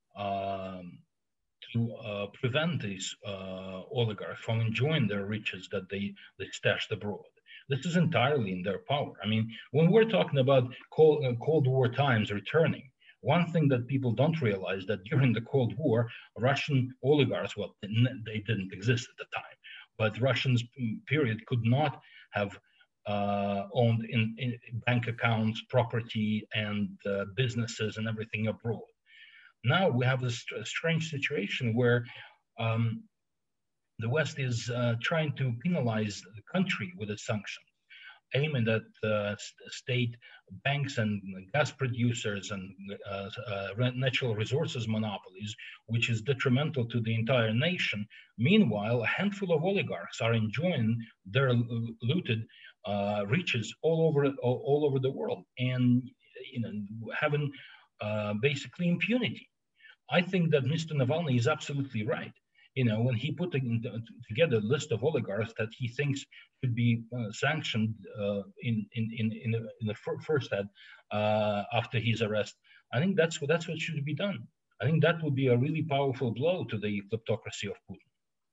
Speaker 5: um, to uh, prevent these uh, oligarchs from enjoying their riches that they, they stashed abroad. This is entirely in their power. I mean, when we're talking about Cold, uh, Cold War times returning, one thing that people don't realize that during the Cold War, Russian oligarchs, well, they didn't exist at the time, but Russians period could not have uh, owned in, in bank accounts, property, and uh, businesses and everything abroad. Now we have this strange situation where um, the West is uh, trying to penalize the country with its sanctions, aiming at uh, state banks and gas producers and uh, uh, natural resources monopolies, which is detrimental to the entire nation. Meanwhile, a handful of oligarchs are enjoying their looted uh, riches all over all, all over the world, and you know having uh, basically impunity. I think that Mister Navalny is absolutely right. You know, when he put together a list of oligarchs that he thinks should be uh, sanctioned uh, in, in, in, in, the, in the first head uh, after his arrest, I think that's what, that's what should be done. I think that would be a really powerful blow to the kleptocracy of Putin.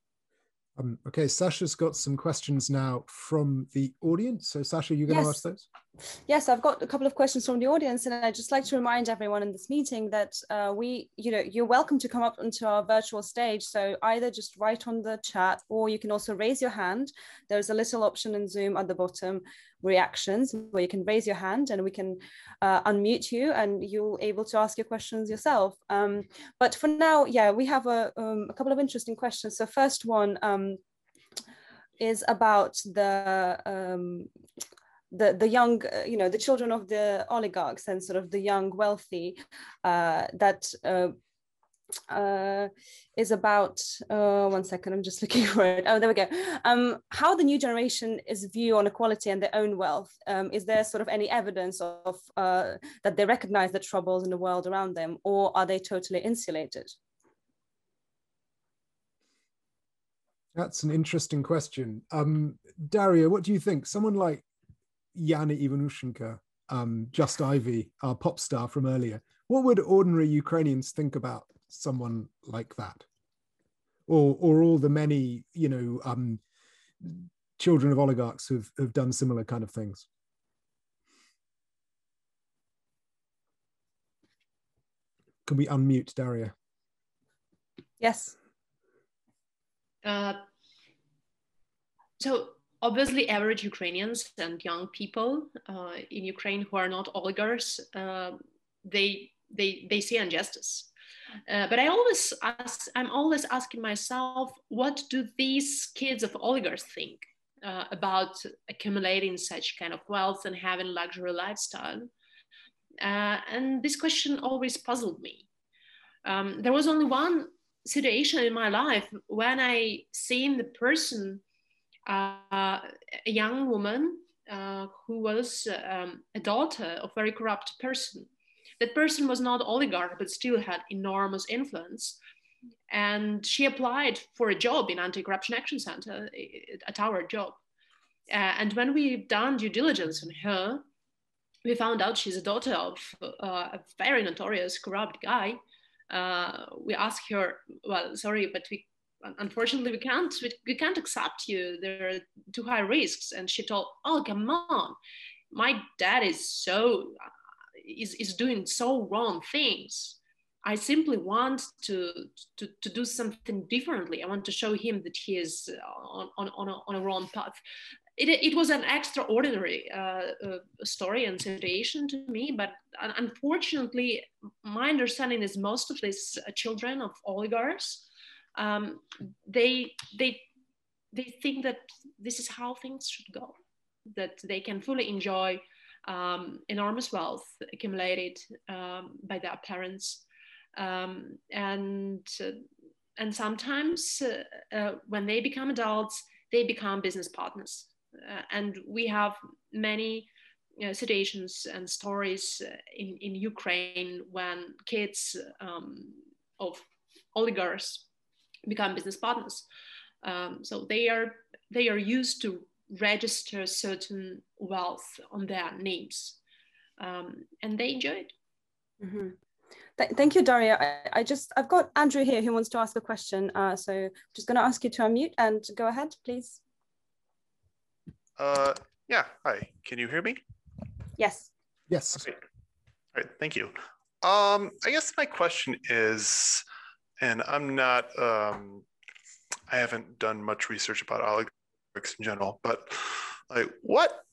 Speaker 2: Um, okay, Sasha's got some questions now from the audience. So Sasha, you're going yes. to ask those?
Speaker 1: Yes, I've got a couple of questions from the audience, and I'd just like to remind everyone in this meeting that uh, we, you know, you're welcome to come up onto our virtual stage. So either just write on the chat, or you can also raise your hand. There's a little option in Zoom at the bottom, reactions, where you can raise your hand and we can uh, unmute you and you're able to ask your questions yourself. Um, but for now, yeah, we have a, um, a couple of interesting questions. So first one um, is about the, um, the, the young, uh, you know, the children of the oligarchs and sort of the young wealthy uh, that uh, uh, is about, uh, one second, I'm just looking for it. Oh, there we go. Um, how the new generation is view on equality and their own wealth. Um, is there sort of any evidence of uh, that they recognize the troubles in the world around them, or are they totally insulated?
Speaker 2: That's an interesting question. Um, Daria, what do you think? Someone like Yana Ivanushenko, um, Just Ivy, our pop star from earlier, what would ordinary Ukrainians think about someone like that, or or all the many you know um, children of oligarchs who've, who've done similar kind of things? Can we unmute Daria?
Speaker 1: Yes.
Speaker 4: Uh, so obviously, average Ukrainians and young people uh, in Ukraine who are not oligarchs, uh, they they they see injustice. Uh, but I always ask, I'm always asking myself, what do these kids of oligarchs think uh, about accumulating such kind of wealth and having luxury lifestyle? Uh, and this question always puzzled me. Um, there was only one situation in my life when I seen the person, uh, a young woman uh, who was um, a daughter of a very corrupt person. That person was not oligarch, but still had enormous influence. And she applied for a job in Anticorruption Action Center, a tower job. Uh, and when we've done due diligence on her, we found out she's a daughter of uh, a very notorious corrupt guy. Uh, we asked her, well, sorry, but we, unfortunately, we can't, we, we can't accept you. There are too high risks. And she told, oh, come on. My dad is so... Is, is doing so wrong things. I simply want to, to, to do something differently. I want to show him that he is on, on, on, a, on a wrong path. It, it was an extraordinary uh, uh, story and situation to me, but unfortunately, my understanding is most of these children of oligarchs, um, they, they, they think that this is how things should go, that they can fully enjoy um, enormous wealth accumulated um, by their parents. Um, and, uh, and sometimes uh, uh, when they become adults, they become business partners. Uh, and we have many uh, situations and stories in, in Ukraine when kids um, of oligarchs become business partners. Um, so they are, they are used to register certain wealth on their names, um, and they enjoy it.
Speaker 1: Mm-hmm. Th thank you, Daria. I, I just, I've got Andrew here who wants to ask a question. Uh, so I'm just going to ask you to unmute and go ahead, please.
Speaker 7: Uh, yeah, hi, can you hear me?
Speaker 1: Yes.
Speaker 2: Yes.
Speaker 7: Okay. All right, thank you. Um, I guess my question is, and I'm not, um, I haven't done much research about oligarchs in general, but like what,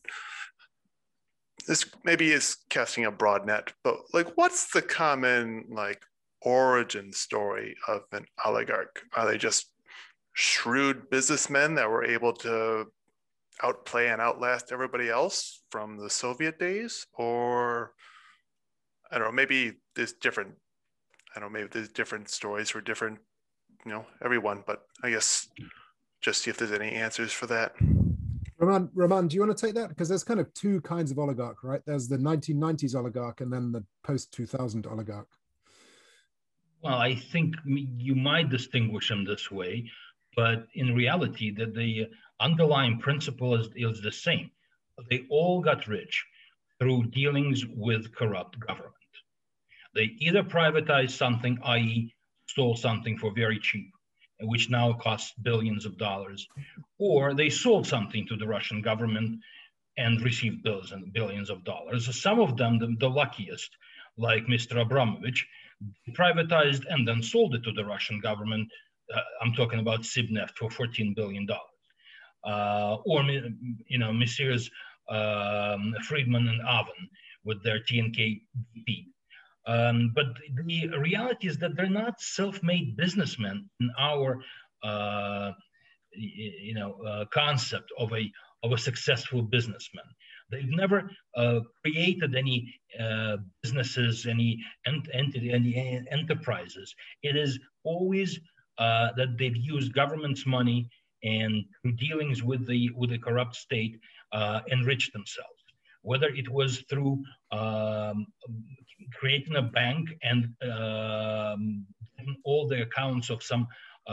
Speaker 7: this maybe is casting a broad net, but like what's the common like origin story of an oligarch? Are they just shrewd businessmen that were able to outplay and outlast everybody else from the Soviet days? Or I don't know, maybe there's different, I don't know, maybe there's different stories for different, you know, everyone, but I guess just see if there's any answers for that.
Speaker 2: Roman, Roman, do you want to take that? Because there's kind of two kinds of oligarch, right? There's the nineteen nineties oligarch and then the post two thousand oligarch.
Speaker 5: Well, I think you might distinguish them this way, but in reality, that the underlying principle is, is the same. They all got rich through dealings with corrupt government. They either privatized something, that is stole something for very cheap, which now costs billions of dollars, or they sold something to the Russian government and received billions and billions of dollars. Some of them, the, the luckiest, like Mister Abramovich, privatized and then sold it to the Russian government. Uh, I'm talking about Sibneft for fourteen billion dollars. Uh, or, you know, Messieurs um, Friedman and Avon with their T N K B P. Um, but the reality is that they're not self-made businessmen in our, uh, you know, uh, concept of a of a successful businessman. They've never uh, created any uh, businesses, any ent entity, any enterprises. It is always uh, that they've used government's money and through dealings with the with the corrupt state, uh, enriched themselves. Whether it was through um, creating a bank and um, all the accounts of some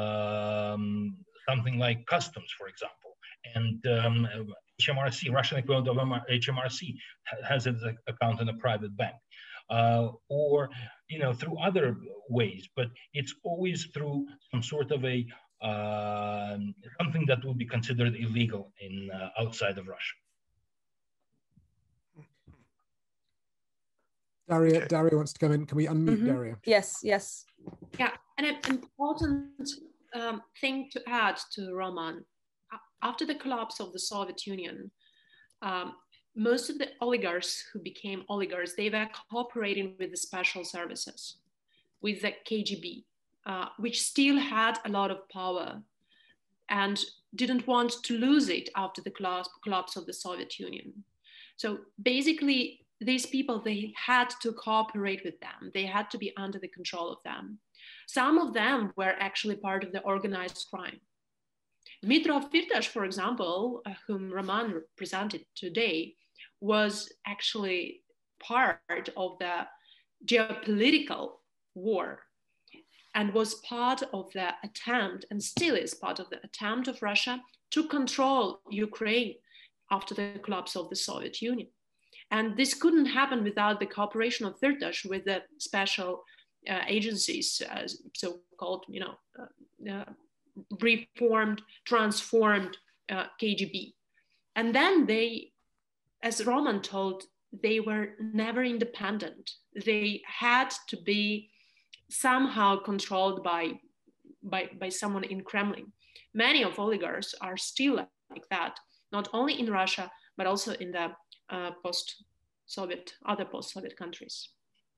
Speaker 5: um, something like customs, for example, and um, H M R C, Russian equivalent of H M R C, has its account in a private bank, uh, or you know through other ways. But it's always through some sort of a uh, something that would be considered illegal in uh, outside of Russia.
Speaker 2: Daria, Daria wants to come in. Can we unmute
Speaker 1: Mm-hmm.
Speaker 2: Daria?
Speaker 1: Yes, yes.
Speaker 4: Yeah, and an important um, thing to add to Roman, after the collapse of the Soviet Union, um, most of the oligarchs who became oligarchs, they were cooperating with the special services, with the K G B, uh, which still had a lot of power and didn't want to lose it after the collapse of the Soviet Union. So basically, these people, they had to cooperate with them. They had to be under the control of them. Some of them were actually part of the organized crime. Dmitrov Firtash, for example, uh, whom Roman presented today, was actually part of the geopolitical war and was part of the attempt, and still is part of the attempt of Russia to control Ukraine after the collapse of the Soviet Union. And this couldn't happen without the cooperation of Firtash with the special uh, agencies, uh, so-called, you know, uh, uh, reformed, transformed uh, K G B. And then they, as Roman told, they were never independent. They had to be somehow controlled by, by, by someone in Kremlin. Many of oligarchs are still like that, not only in Russia, but also in the uh, post-Soviet, other post-Soviet countries.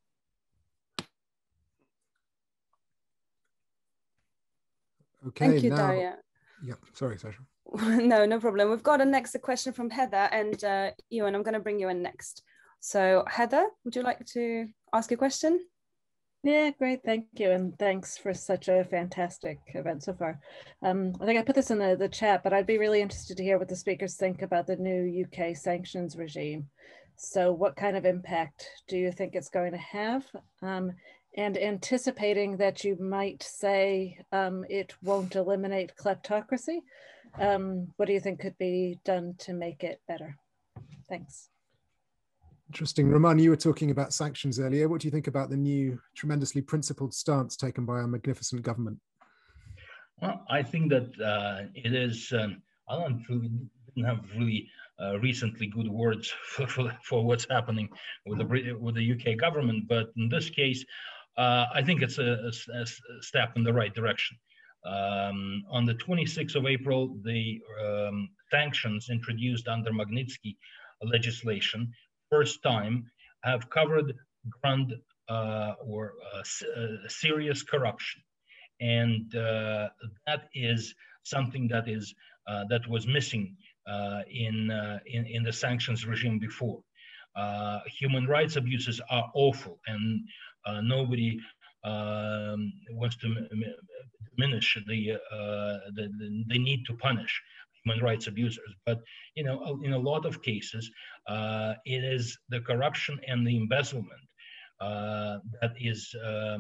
Speaker 2: Okay,
Speaker 1: Thank you,
Speaker 2: now,
Speaker 1: Daria.
Speaker 2: Yeah, sorry, Sasha.
Speaker 1: No, no problem. We've got a next a question from Heather, and uh, Ewan, I'm going to bring you in next. So Heather, would you like to ask a question?
Speaker 8: Yeah, great. Thank you. And thanks for such a fantastic event so far. Um, I think I put this in the, the chat, but I'd be really interested to hear what the speakers think about the new U K sanctions regime. So what kind of impact do you think it's going to have? Um, and anticipating that you might say um, it won't eliminate kleptocracy, um, what do you think could be done to make it better? Thanks.
Speaker 2: Interesting. Roman, you were talking about sanctions earlier. What do you think about the new tremendously principled stance taken by our magnificent government?
Speaker 5: Well, I think that uh, it is, um, I don't really, didn't have really uh, recently good words for, for, for what's happening with the, with the U K government, but in this case, uh, I think it's a, a, a step in the right direction. Um, on the twenty-sixth of April, the um, sanctions introduced under Magnitsky legislation first time have covered ground uh, or uh, uh, serious corruption, and uh, that is something that is uh, that was missing uh, in, uh, in in the sanctions regime before. Uh, human rights abuses are awful, and uh, nobody um, wants to diminish the, uh, the, the the need to punish human rights abusers, but you know, in a lot of cases, uh, it is the corruption and the embezzlement uh, that is uh,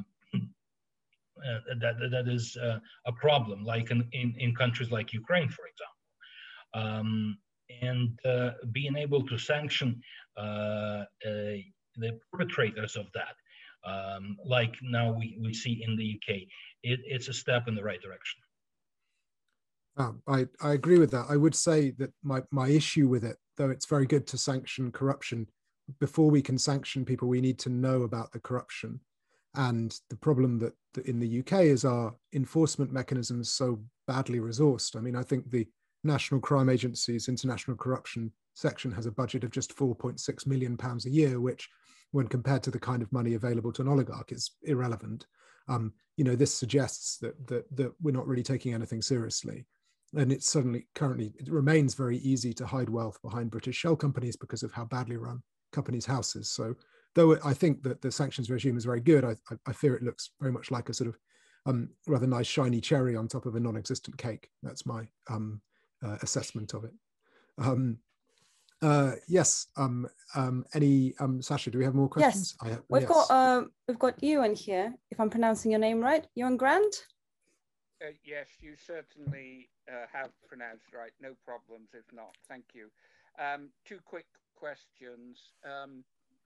Speaker 5: uh, that that is uh, a problem, like in, in in countries like Ukraine, for example, um, and uh, being able to sanction uh, uh, the perpetrators of that, um, like now we we see in the U K, it, it's a step in the right direction.
Speaker 2: Um, I, I agree with that. I would say that my, my issue with it, though it's very good to sanction corruption, before we can sanction people, we need to know about the corruption. And the problem that, that in the U K is our enforcement mechanisms so badly resourced. I mean, I think the National Crime Agency's International Corruption section has a budget of just four point six million pounds a year, which when compared to the kind of money available to an oligarch is irrelevant. Um, you know, this suggests that, that, that we're not really taking anything seriously. And it's suddenly currently, it remains very easy to hide wealth behind British shell companies because of how badly run companies' houses. So though I think that the sanctions regime is very good, I, I, I fear it looks very much like a sort of um, rather nice shiny cherry on top of a non-existent cake. That's my um, uh, assessment of it. Um, uh, yes, um, um, any, um, Sasha, do we have more questions?
Speaker 1: Yes,
Speaker 2: I have,
Speaker 1: we've
Speaker 2: yes.
Speaker 1: got uh, we've got Ewan here, if I'm pronouncing your name right. Ewan Grant?
Speaker 9: Uh, yes, you certainly uh, have pronounced right. No problems if not. Thank you. Um, two quick questions. Um,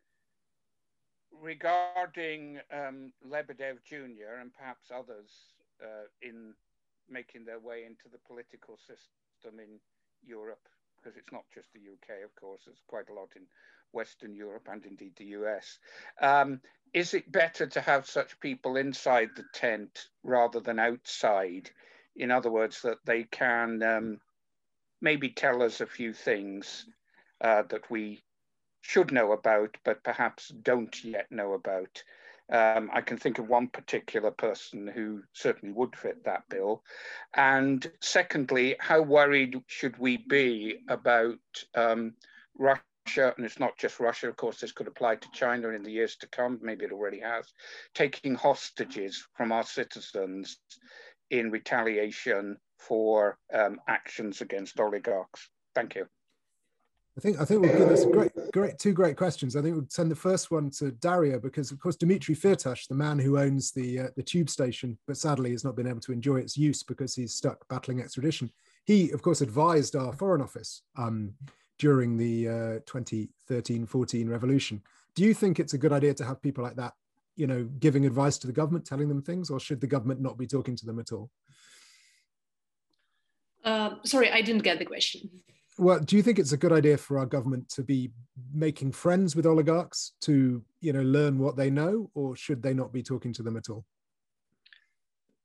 Speaker 9: regarding um, Lebedev Junior and perhaps others uh, in making their way into the political system in Europe, because it's not just the U K, of course, there's quite a lot in Western Europe and indeed the U S. Um, is it better to have such people inside the tent rather than outside? In other words, that they can um, maybe tell us a few things uh, that we should know about, but perhaps don't yet know about. Um, I can think of one particular person who certainly would fit that bill. And secondly, how worried should we be about um, Russia, and it's not just Russia, of course, this could apply to China in the years to come, maybe it already has, taking hostages from our citizens in retaliation for um, actions against oligarchs? Thank you.
Speaker 2: I think I think we'll give this a great, great, two great questions. I think we'll send the first one to Daria because, of course, Dmitry Firtash, the man who owns the uh, the tube station, but sadly has not been able to enjoy its use because he's stuck battling extradition. He, of course, advised our Foreign Office um, during the uh, twenty thirteen fourteen revolution. Do you think it's a good idea to have people like that, you know, giving advice to the government, telling them things, or should the government not be talking to them at all?
Speaker 4: Uh, sorry, I didn't get the question.
Speaker 2: Well, do you think it's a good idea for our government to be making friends with oligarchs to, you know, learn what they know, or should they not be talking to them at all?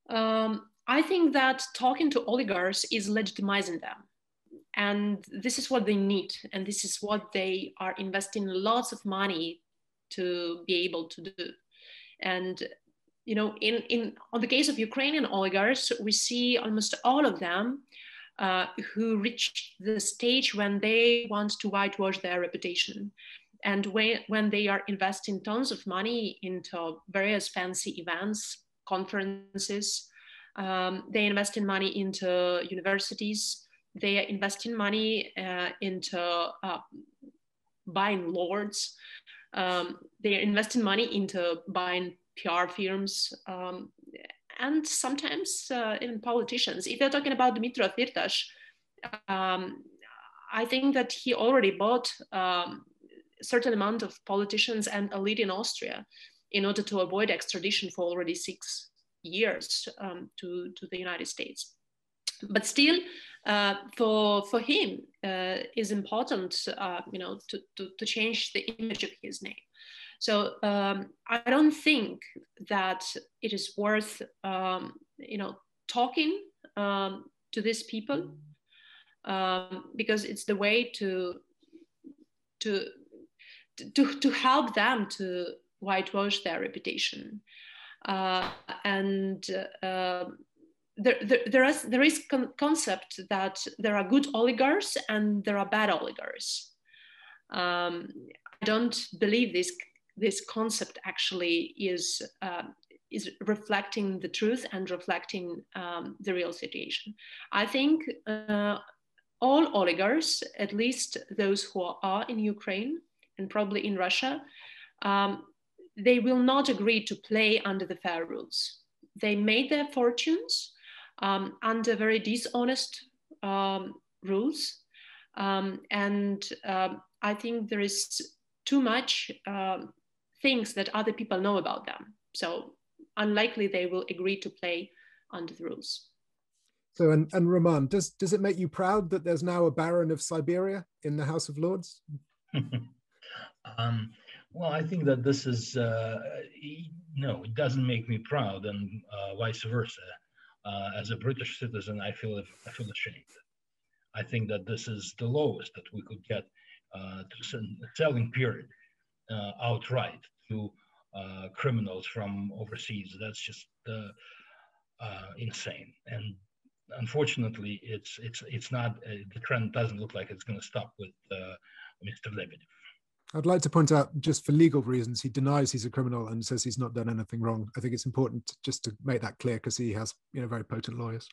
Speaker 4: Um, I think that talking to oligarchs is legitimizing them. And this is what they need. And this is what they are investing lots of money to be able to do. And, you know, in, in on the case of Ukrainian oligarchs, we see almost all of them uh, who reach the stage when they want to whitewash their reputation. And when, when they are investing tons of money into various fancy events, conferences, um, they invest in money into universities, they are investing money uh, into uh, buying lords, um, they are investing money into buying P R firms, um, and sometimes uh, even politicians. If you're talking about Dmitry Firtash, um, I think that he already bought um, a certain amount of politicians and elite in Austria in order to avoid extradition for already six years um, to, to the United States. But still, uh, for, for him, uh, is important, uh, you know, to, to, to change the image of his name. So um, I don't think that it is worth, um, you know, talking um, to these people um, because it's the way to, to, to, to help them to whitewash their reputation. Uh, and uh, there, there, there is, there is con concept that there are good oligarchs and there are bad oligarchs. Um, I don't believe this, this concept actually is, uh, is reflecting the truth and reflecting um, the real situation. I think uh, all oligarchs, at least those who are in Ukraine and probably in Russia, um, they will not agree to play under the fair rules. They made their fortunes um, under very dishonest um, rules. Um, and uh, I think there is too much uh, things that other people know about them. So unlikely they will agree to play under the rules.
Speaker 2: So, and, and Roman, does, does it make you proud that there's now a Baron of Siberia in the House of Lords?
Speaker 5: um, well, I think that this is, uh, no, it doesn't make me proud, and uh, vice versa. Uh, as a British citizen, I feel, I feel ashamed. I think that this is the lowest that we could get uh, to selling period uh, outright to uh, criminals from overseas. That's just uh, uh, insane. And unfortunately, it's it's it's not. Uh, the trend doesn't look like it's going to stop with uh, Mister Lebedev.
Speaker 2: I'd like to point out, just for legal reasons, he denies he's a criminal and says he's not done anything wrong. I think it's important just to make that clear because he has, you know, very potent lawyers.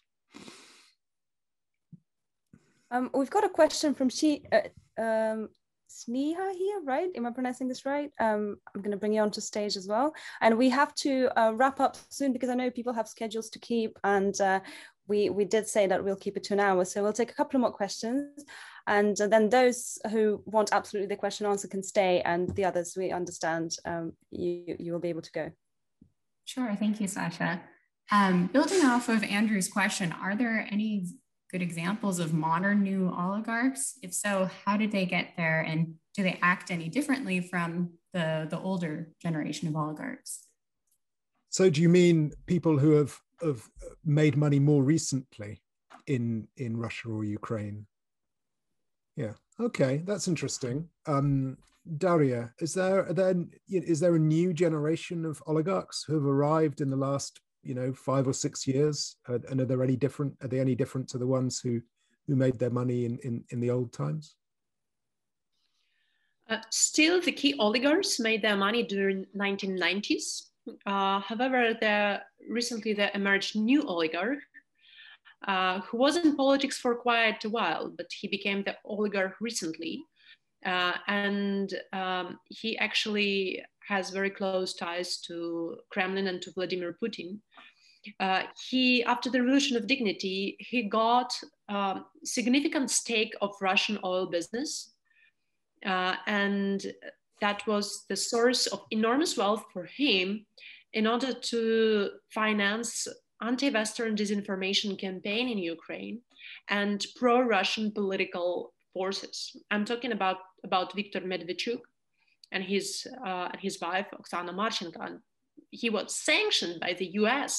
Speaker 1: Um, we've got a question from she, uh, um, Sneha here, right? Am I pronouncing this right? Um, I'm going to bring you onto stage as well. And we have to uh, wrap up soon because I know people have schedules to keep, and uh, we, we did say that we'll keep it to an hour. So we'll take a couple more questions. And then those who want absolutely the question answered can stay, and the others, we understand, um, you, you will be able to go.
Speaker 10: Sure, thank you, Sasha. Um, building off of Andrew's question, are there any good examples of modern new oligarchs? If so, how did they get there, and do they act any differently from the, the older generation of oligarchs?
Speaker 2: So do you mean people who have, have made money more recently in, in Russia or Ukraine? Yeah, okay, that's interesting. Um, Daria, is there, then is there a new generation of oligarchs who have arrived in the last, you know, five or six years? Uh, and are there any different? Are they any different to the ones who who made their money in in, in the old times?
Speaker 4: Uh, still, the key oligarchs made their money during nineteen nineties. Uh, however, there recently there emerged new oligarch uh, who was in politics for quite a while, but he became the oligarch recently. Uh, and um, he actually has very close ties to Kremlin and to Vladimir Putin. Uh, he, after the Revolution of Dignity, he got a significant stake of Russian oil business. Uh, and that was the source of enormous wealth for him in order to finance anti-Western disinformation campaign in Ukraine and pro-Russian political forces. I'm talking about, about Viktor Medvedchuk and his, uh, his wife, Oksana Marchenko. He was sanctioned by the U S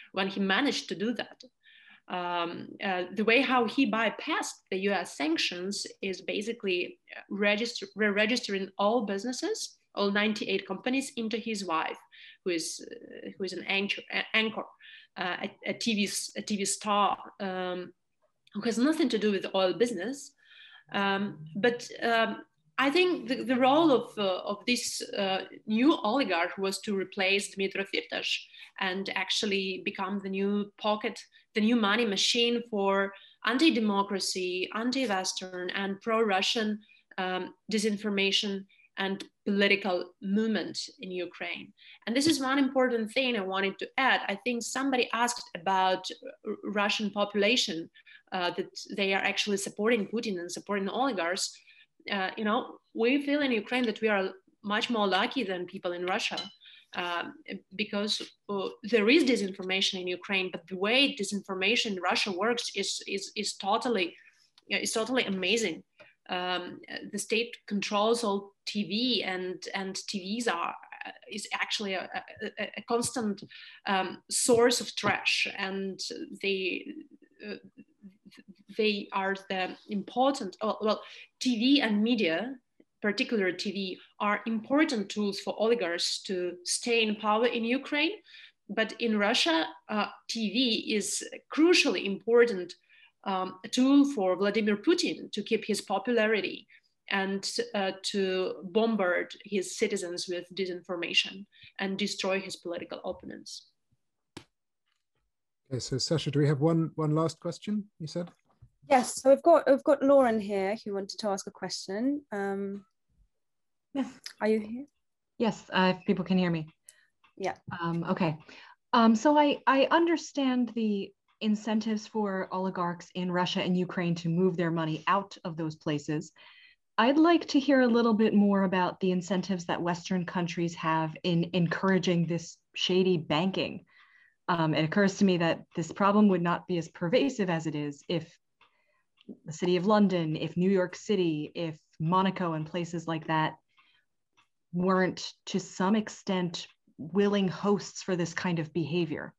Speaker 4: when he managed to do that. Um, uh, the way how he bypassed the U S sanctions is basically register, re-registering all businesses, all ninety-eight companies, into his wife, who is uh, who is an anchor, anchor uh, a, a T V a T V star, um, who has nothing to do with oil business. Um, but um, I think the, the role of uh, of this uh, new oligarch was to replace Dmitry Firtash and actually become the new pocket, the new money machine for anti-democracy, anti-Western, and pro-Russian um, disinformation and political movement in Ukraine. And this is one important thing I wanted to add. I think somebody asked about Russian population, uh, that they are actually supporting Putin and supporting the oligarchs. Uh, you know, we feel in Ukraine that we are much more lucky than people in Russia. Um, because uh, there is disinformation in Ukraine, but the way disinformation in Russia works is is is totally is totally amazing. Um, the state controls all T V, and and T Vs are is actually a, a, a constant um, source of trash, and they uh, they are the important. Oh, well, T V and media, particular T V, are important tools for oligarchs to stay in power in Ukraine. But in Russia, uh, T V is crucially important um, a tool for Vladimir Putin to keep his popularity and uh, to bombard his citizens with disinformation and destroy his political opponents.
Speaker 2: Okay, so Sasha, do we have one one last question, you said?
Speaker 1: Yes, so we've got we've got Lauren here who wanted to ask a question. Um,
Speaker 11: yeah.
Speaker 1: Are you here?
Speaker 11: Yes, uh, if people can hear me.
Speaker 1: Yeah.
Speaker 11: Um, okay. Um, so I, I understand the incentives for oligarchs in Russia and Ukraine to move their money out of those places. I'd like to hear a little bit more about the incentives that Western countries have in encouraging this shady banking. Um, it occurs to me that this problem would not be as pervasive as it is if the city of London, if New York City, if Monaco and places like that weren't to some extent willing hosts for this kind of behavior.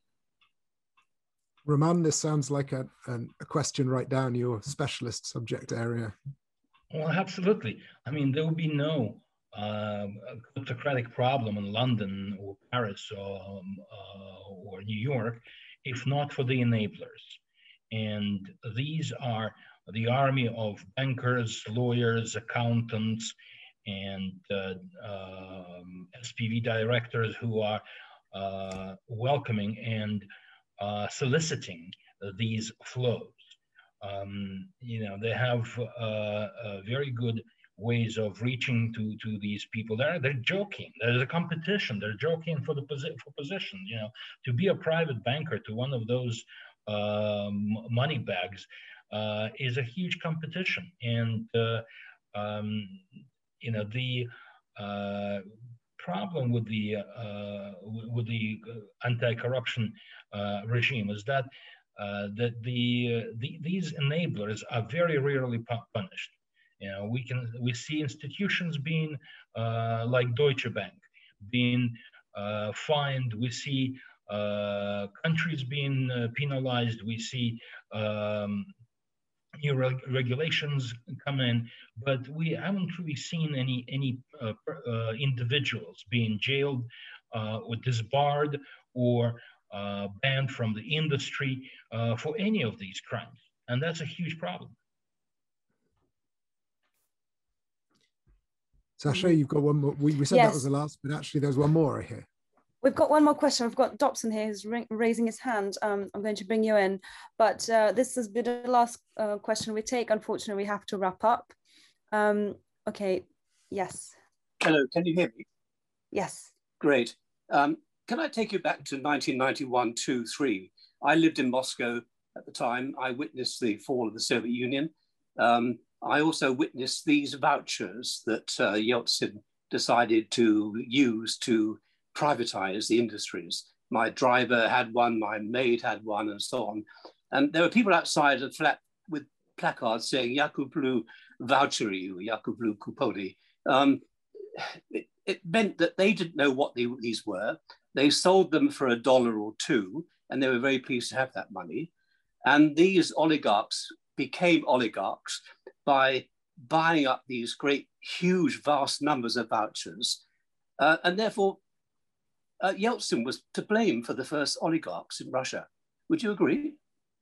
Speaker 2: Roman, this sounds like a, an, a question right down your specialist subject area.
Speaker 5: Well, absolutely. I mean, there would be no uh, kleptocratic problem in London or Paris or, um, uh, or New York if not for the enablers. And these are the army of bankers, lawyers, accountants, and uh, um, S P V directors who are uh, welcoming and uh, soliciting these flows. Um, you know, they have uh, uh, very good ways of reaching to to these people. They're they're joking. There's a competition. They're joking for the posi for position. You know, to be a private banker to one of those um, money bags uh, is a huge competition. And uh, um, you know, the uh, problem with the uh, with the anti-corruption uh, regime is that uh, that the, uh, the these enablers are very rarely punished. You know, we can we see institutions being uh, like Deutsche Bank being uh, fined. We see uh, countries being uh, penalized. We see um, new reg regulations come in, but we haven't really seen any any uh, uh, individuals being jailed uh, or disbarred or uh, banned from the industry uh, for any of these crimes, and that's a huge problem.
Speaker 2: Sasha, you've got one more. We, we said yes. That was the last, but actually there's one more here.
Speaker 1: We've got one more question. We've got Dobson here who's raising his hand. Um, I'm going to bring you in, but uh, this has been the last uh, question we take. Unfortunately, we have to wrap up. Um, okay, yes.
Speaker 12: Hello, can you hear me?
Speaker 1: Yes.
Speaker 12: Great. Um, can I take you back to nineteen ninety-one, two, three? I lived in Moscow at the time. I witnessed the fall of the Soviet Union. Um, I also witnessed these vouchers that uh, Yeltsin decided to use to privatize the industries. My driver had one, my maid had one, and so on. And there were people outside the flat with placards saying Yakuplu voucheriu, Yakuplu kupodi. Um, it, it meant that they didn't know what they, these were. They sold them for a dollar or two, and they were very pleased to have that money. And these oligarchs became oligarchs by buying up these great, huge, vast numbers of vouchers. Uh, and therefore, uh, Yeltsin was to blame for the first oligarchs in Russia. Would you agree?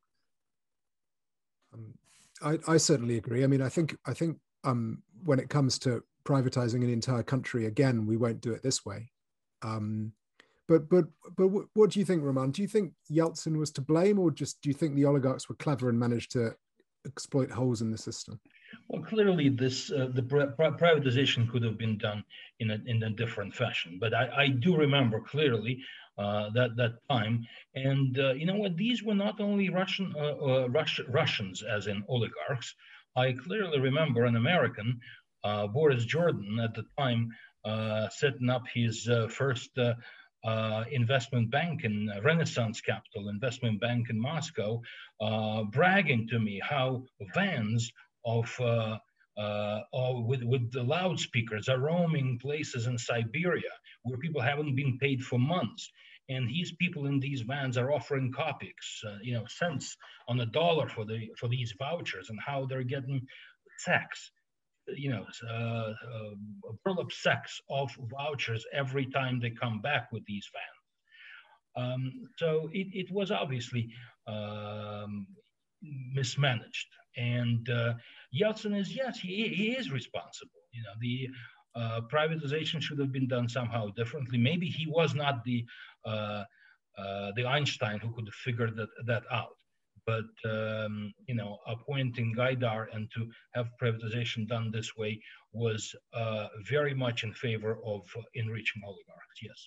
Speaker 2: Um, I, I certainly agree. I mean, I think, I think um, when it comes to privatizing an entire country, again, we won't do it this way. Um, but but but what do you think, Roman? Do you think Yeltsin was to blame, or just do you think the oligarchs were clever and managed to exploit holes in the system?
Speaker 5: Well, clearly, this uh, the pri privatization could have been done in a in a different fashion. But I, I do remember clearly uh, that that time, and uh, you know what? These were not only Russian uh, uh, Rus Russians, as in oligarchs. I clearly remember an American, uh, Boris Jordan, at the time, uh, setting up his uh, first uh, uh, investment bank in uh, Renaissance Capital, investment bank in Moscow, uh, bragging to me how vans of, uh, uh, of with, with the loudspeakers are roaming places in Siberia where people haven't been paid for months. And these people in these vans are offering copics, uh, you know, cents on a dollar for the for these vouchers, and how they're getting sacks, you know, uh, uh, burlap sacks of vouchers every time they come back with these vans. Um, so it, it was obviously um, mismanaged. And uh, Yeltsin is, yes, he, he is responsible. You know, the uh, privatization should have been done somehow differently. Maybe he was not the uh, uh, the Einstein who could figure that, that out. But, um, you know, appointing Gaidar and to have privatization done this way was uh, very much in favor of enriching oligarchs, yes.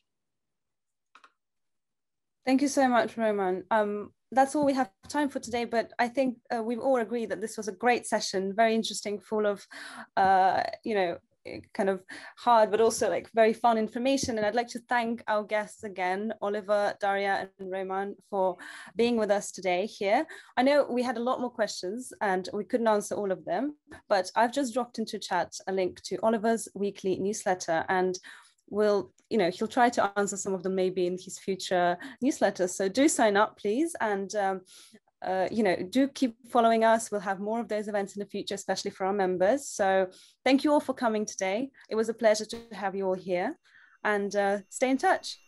Speaker 1: Thank you so much, Roman. Um, that's all we have time for today, but I think uh, we've all agreed that this was a great session, very interesting, full of, uh, you know, kind of hard, but also like very fun information. And I'd like to thank our guests again, Oliver, Daria, and Roman, for being with us today here. I know we had a lot more questions and we couldn't answer all of them, but I've just dropped into chat a link to Oliver's weekly newsletter, and we'll, you know, he'll try to answer some of them maybe in his future newsletters. So do sign up, please. And um, Uh, you know, do keep following us. We'll have more of those events in the future, especially for our members. So thank you all for coming today. It was a pleasure to have you all here, and uh, stay in touch.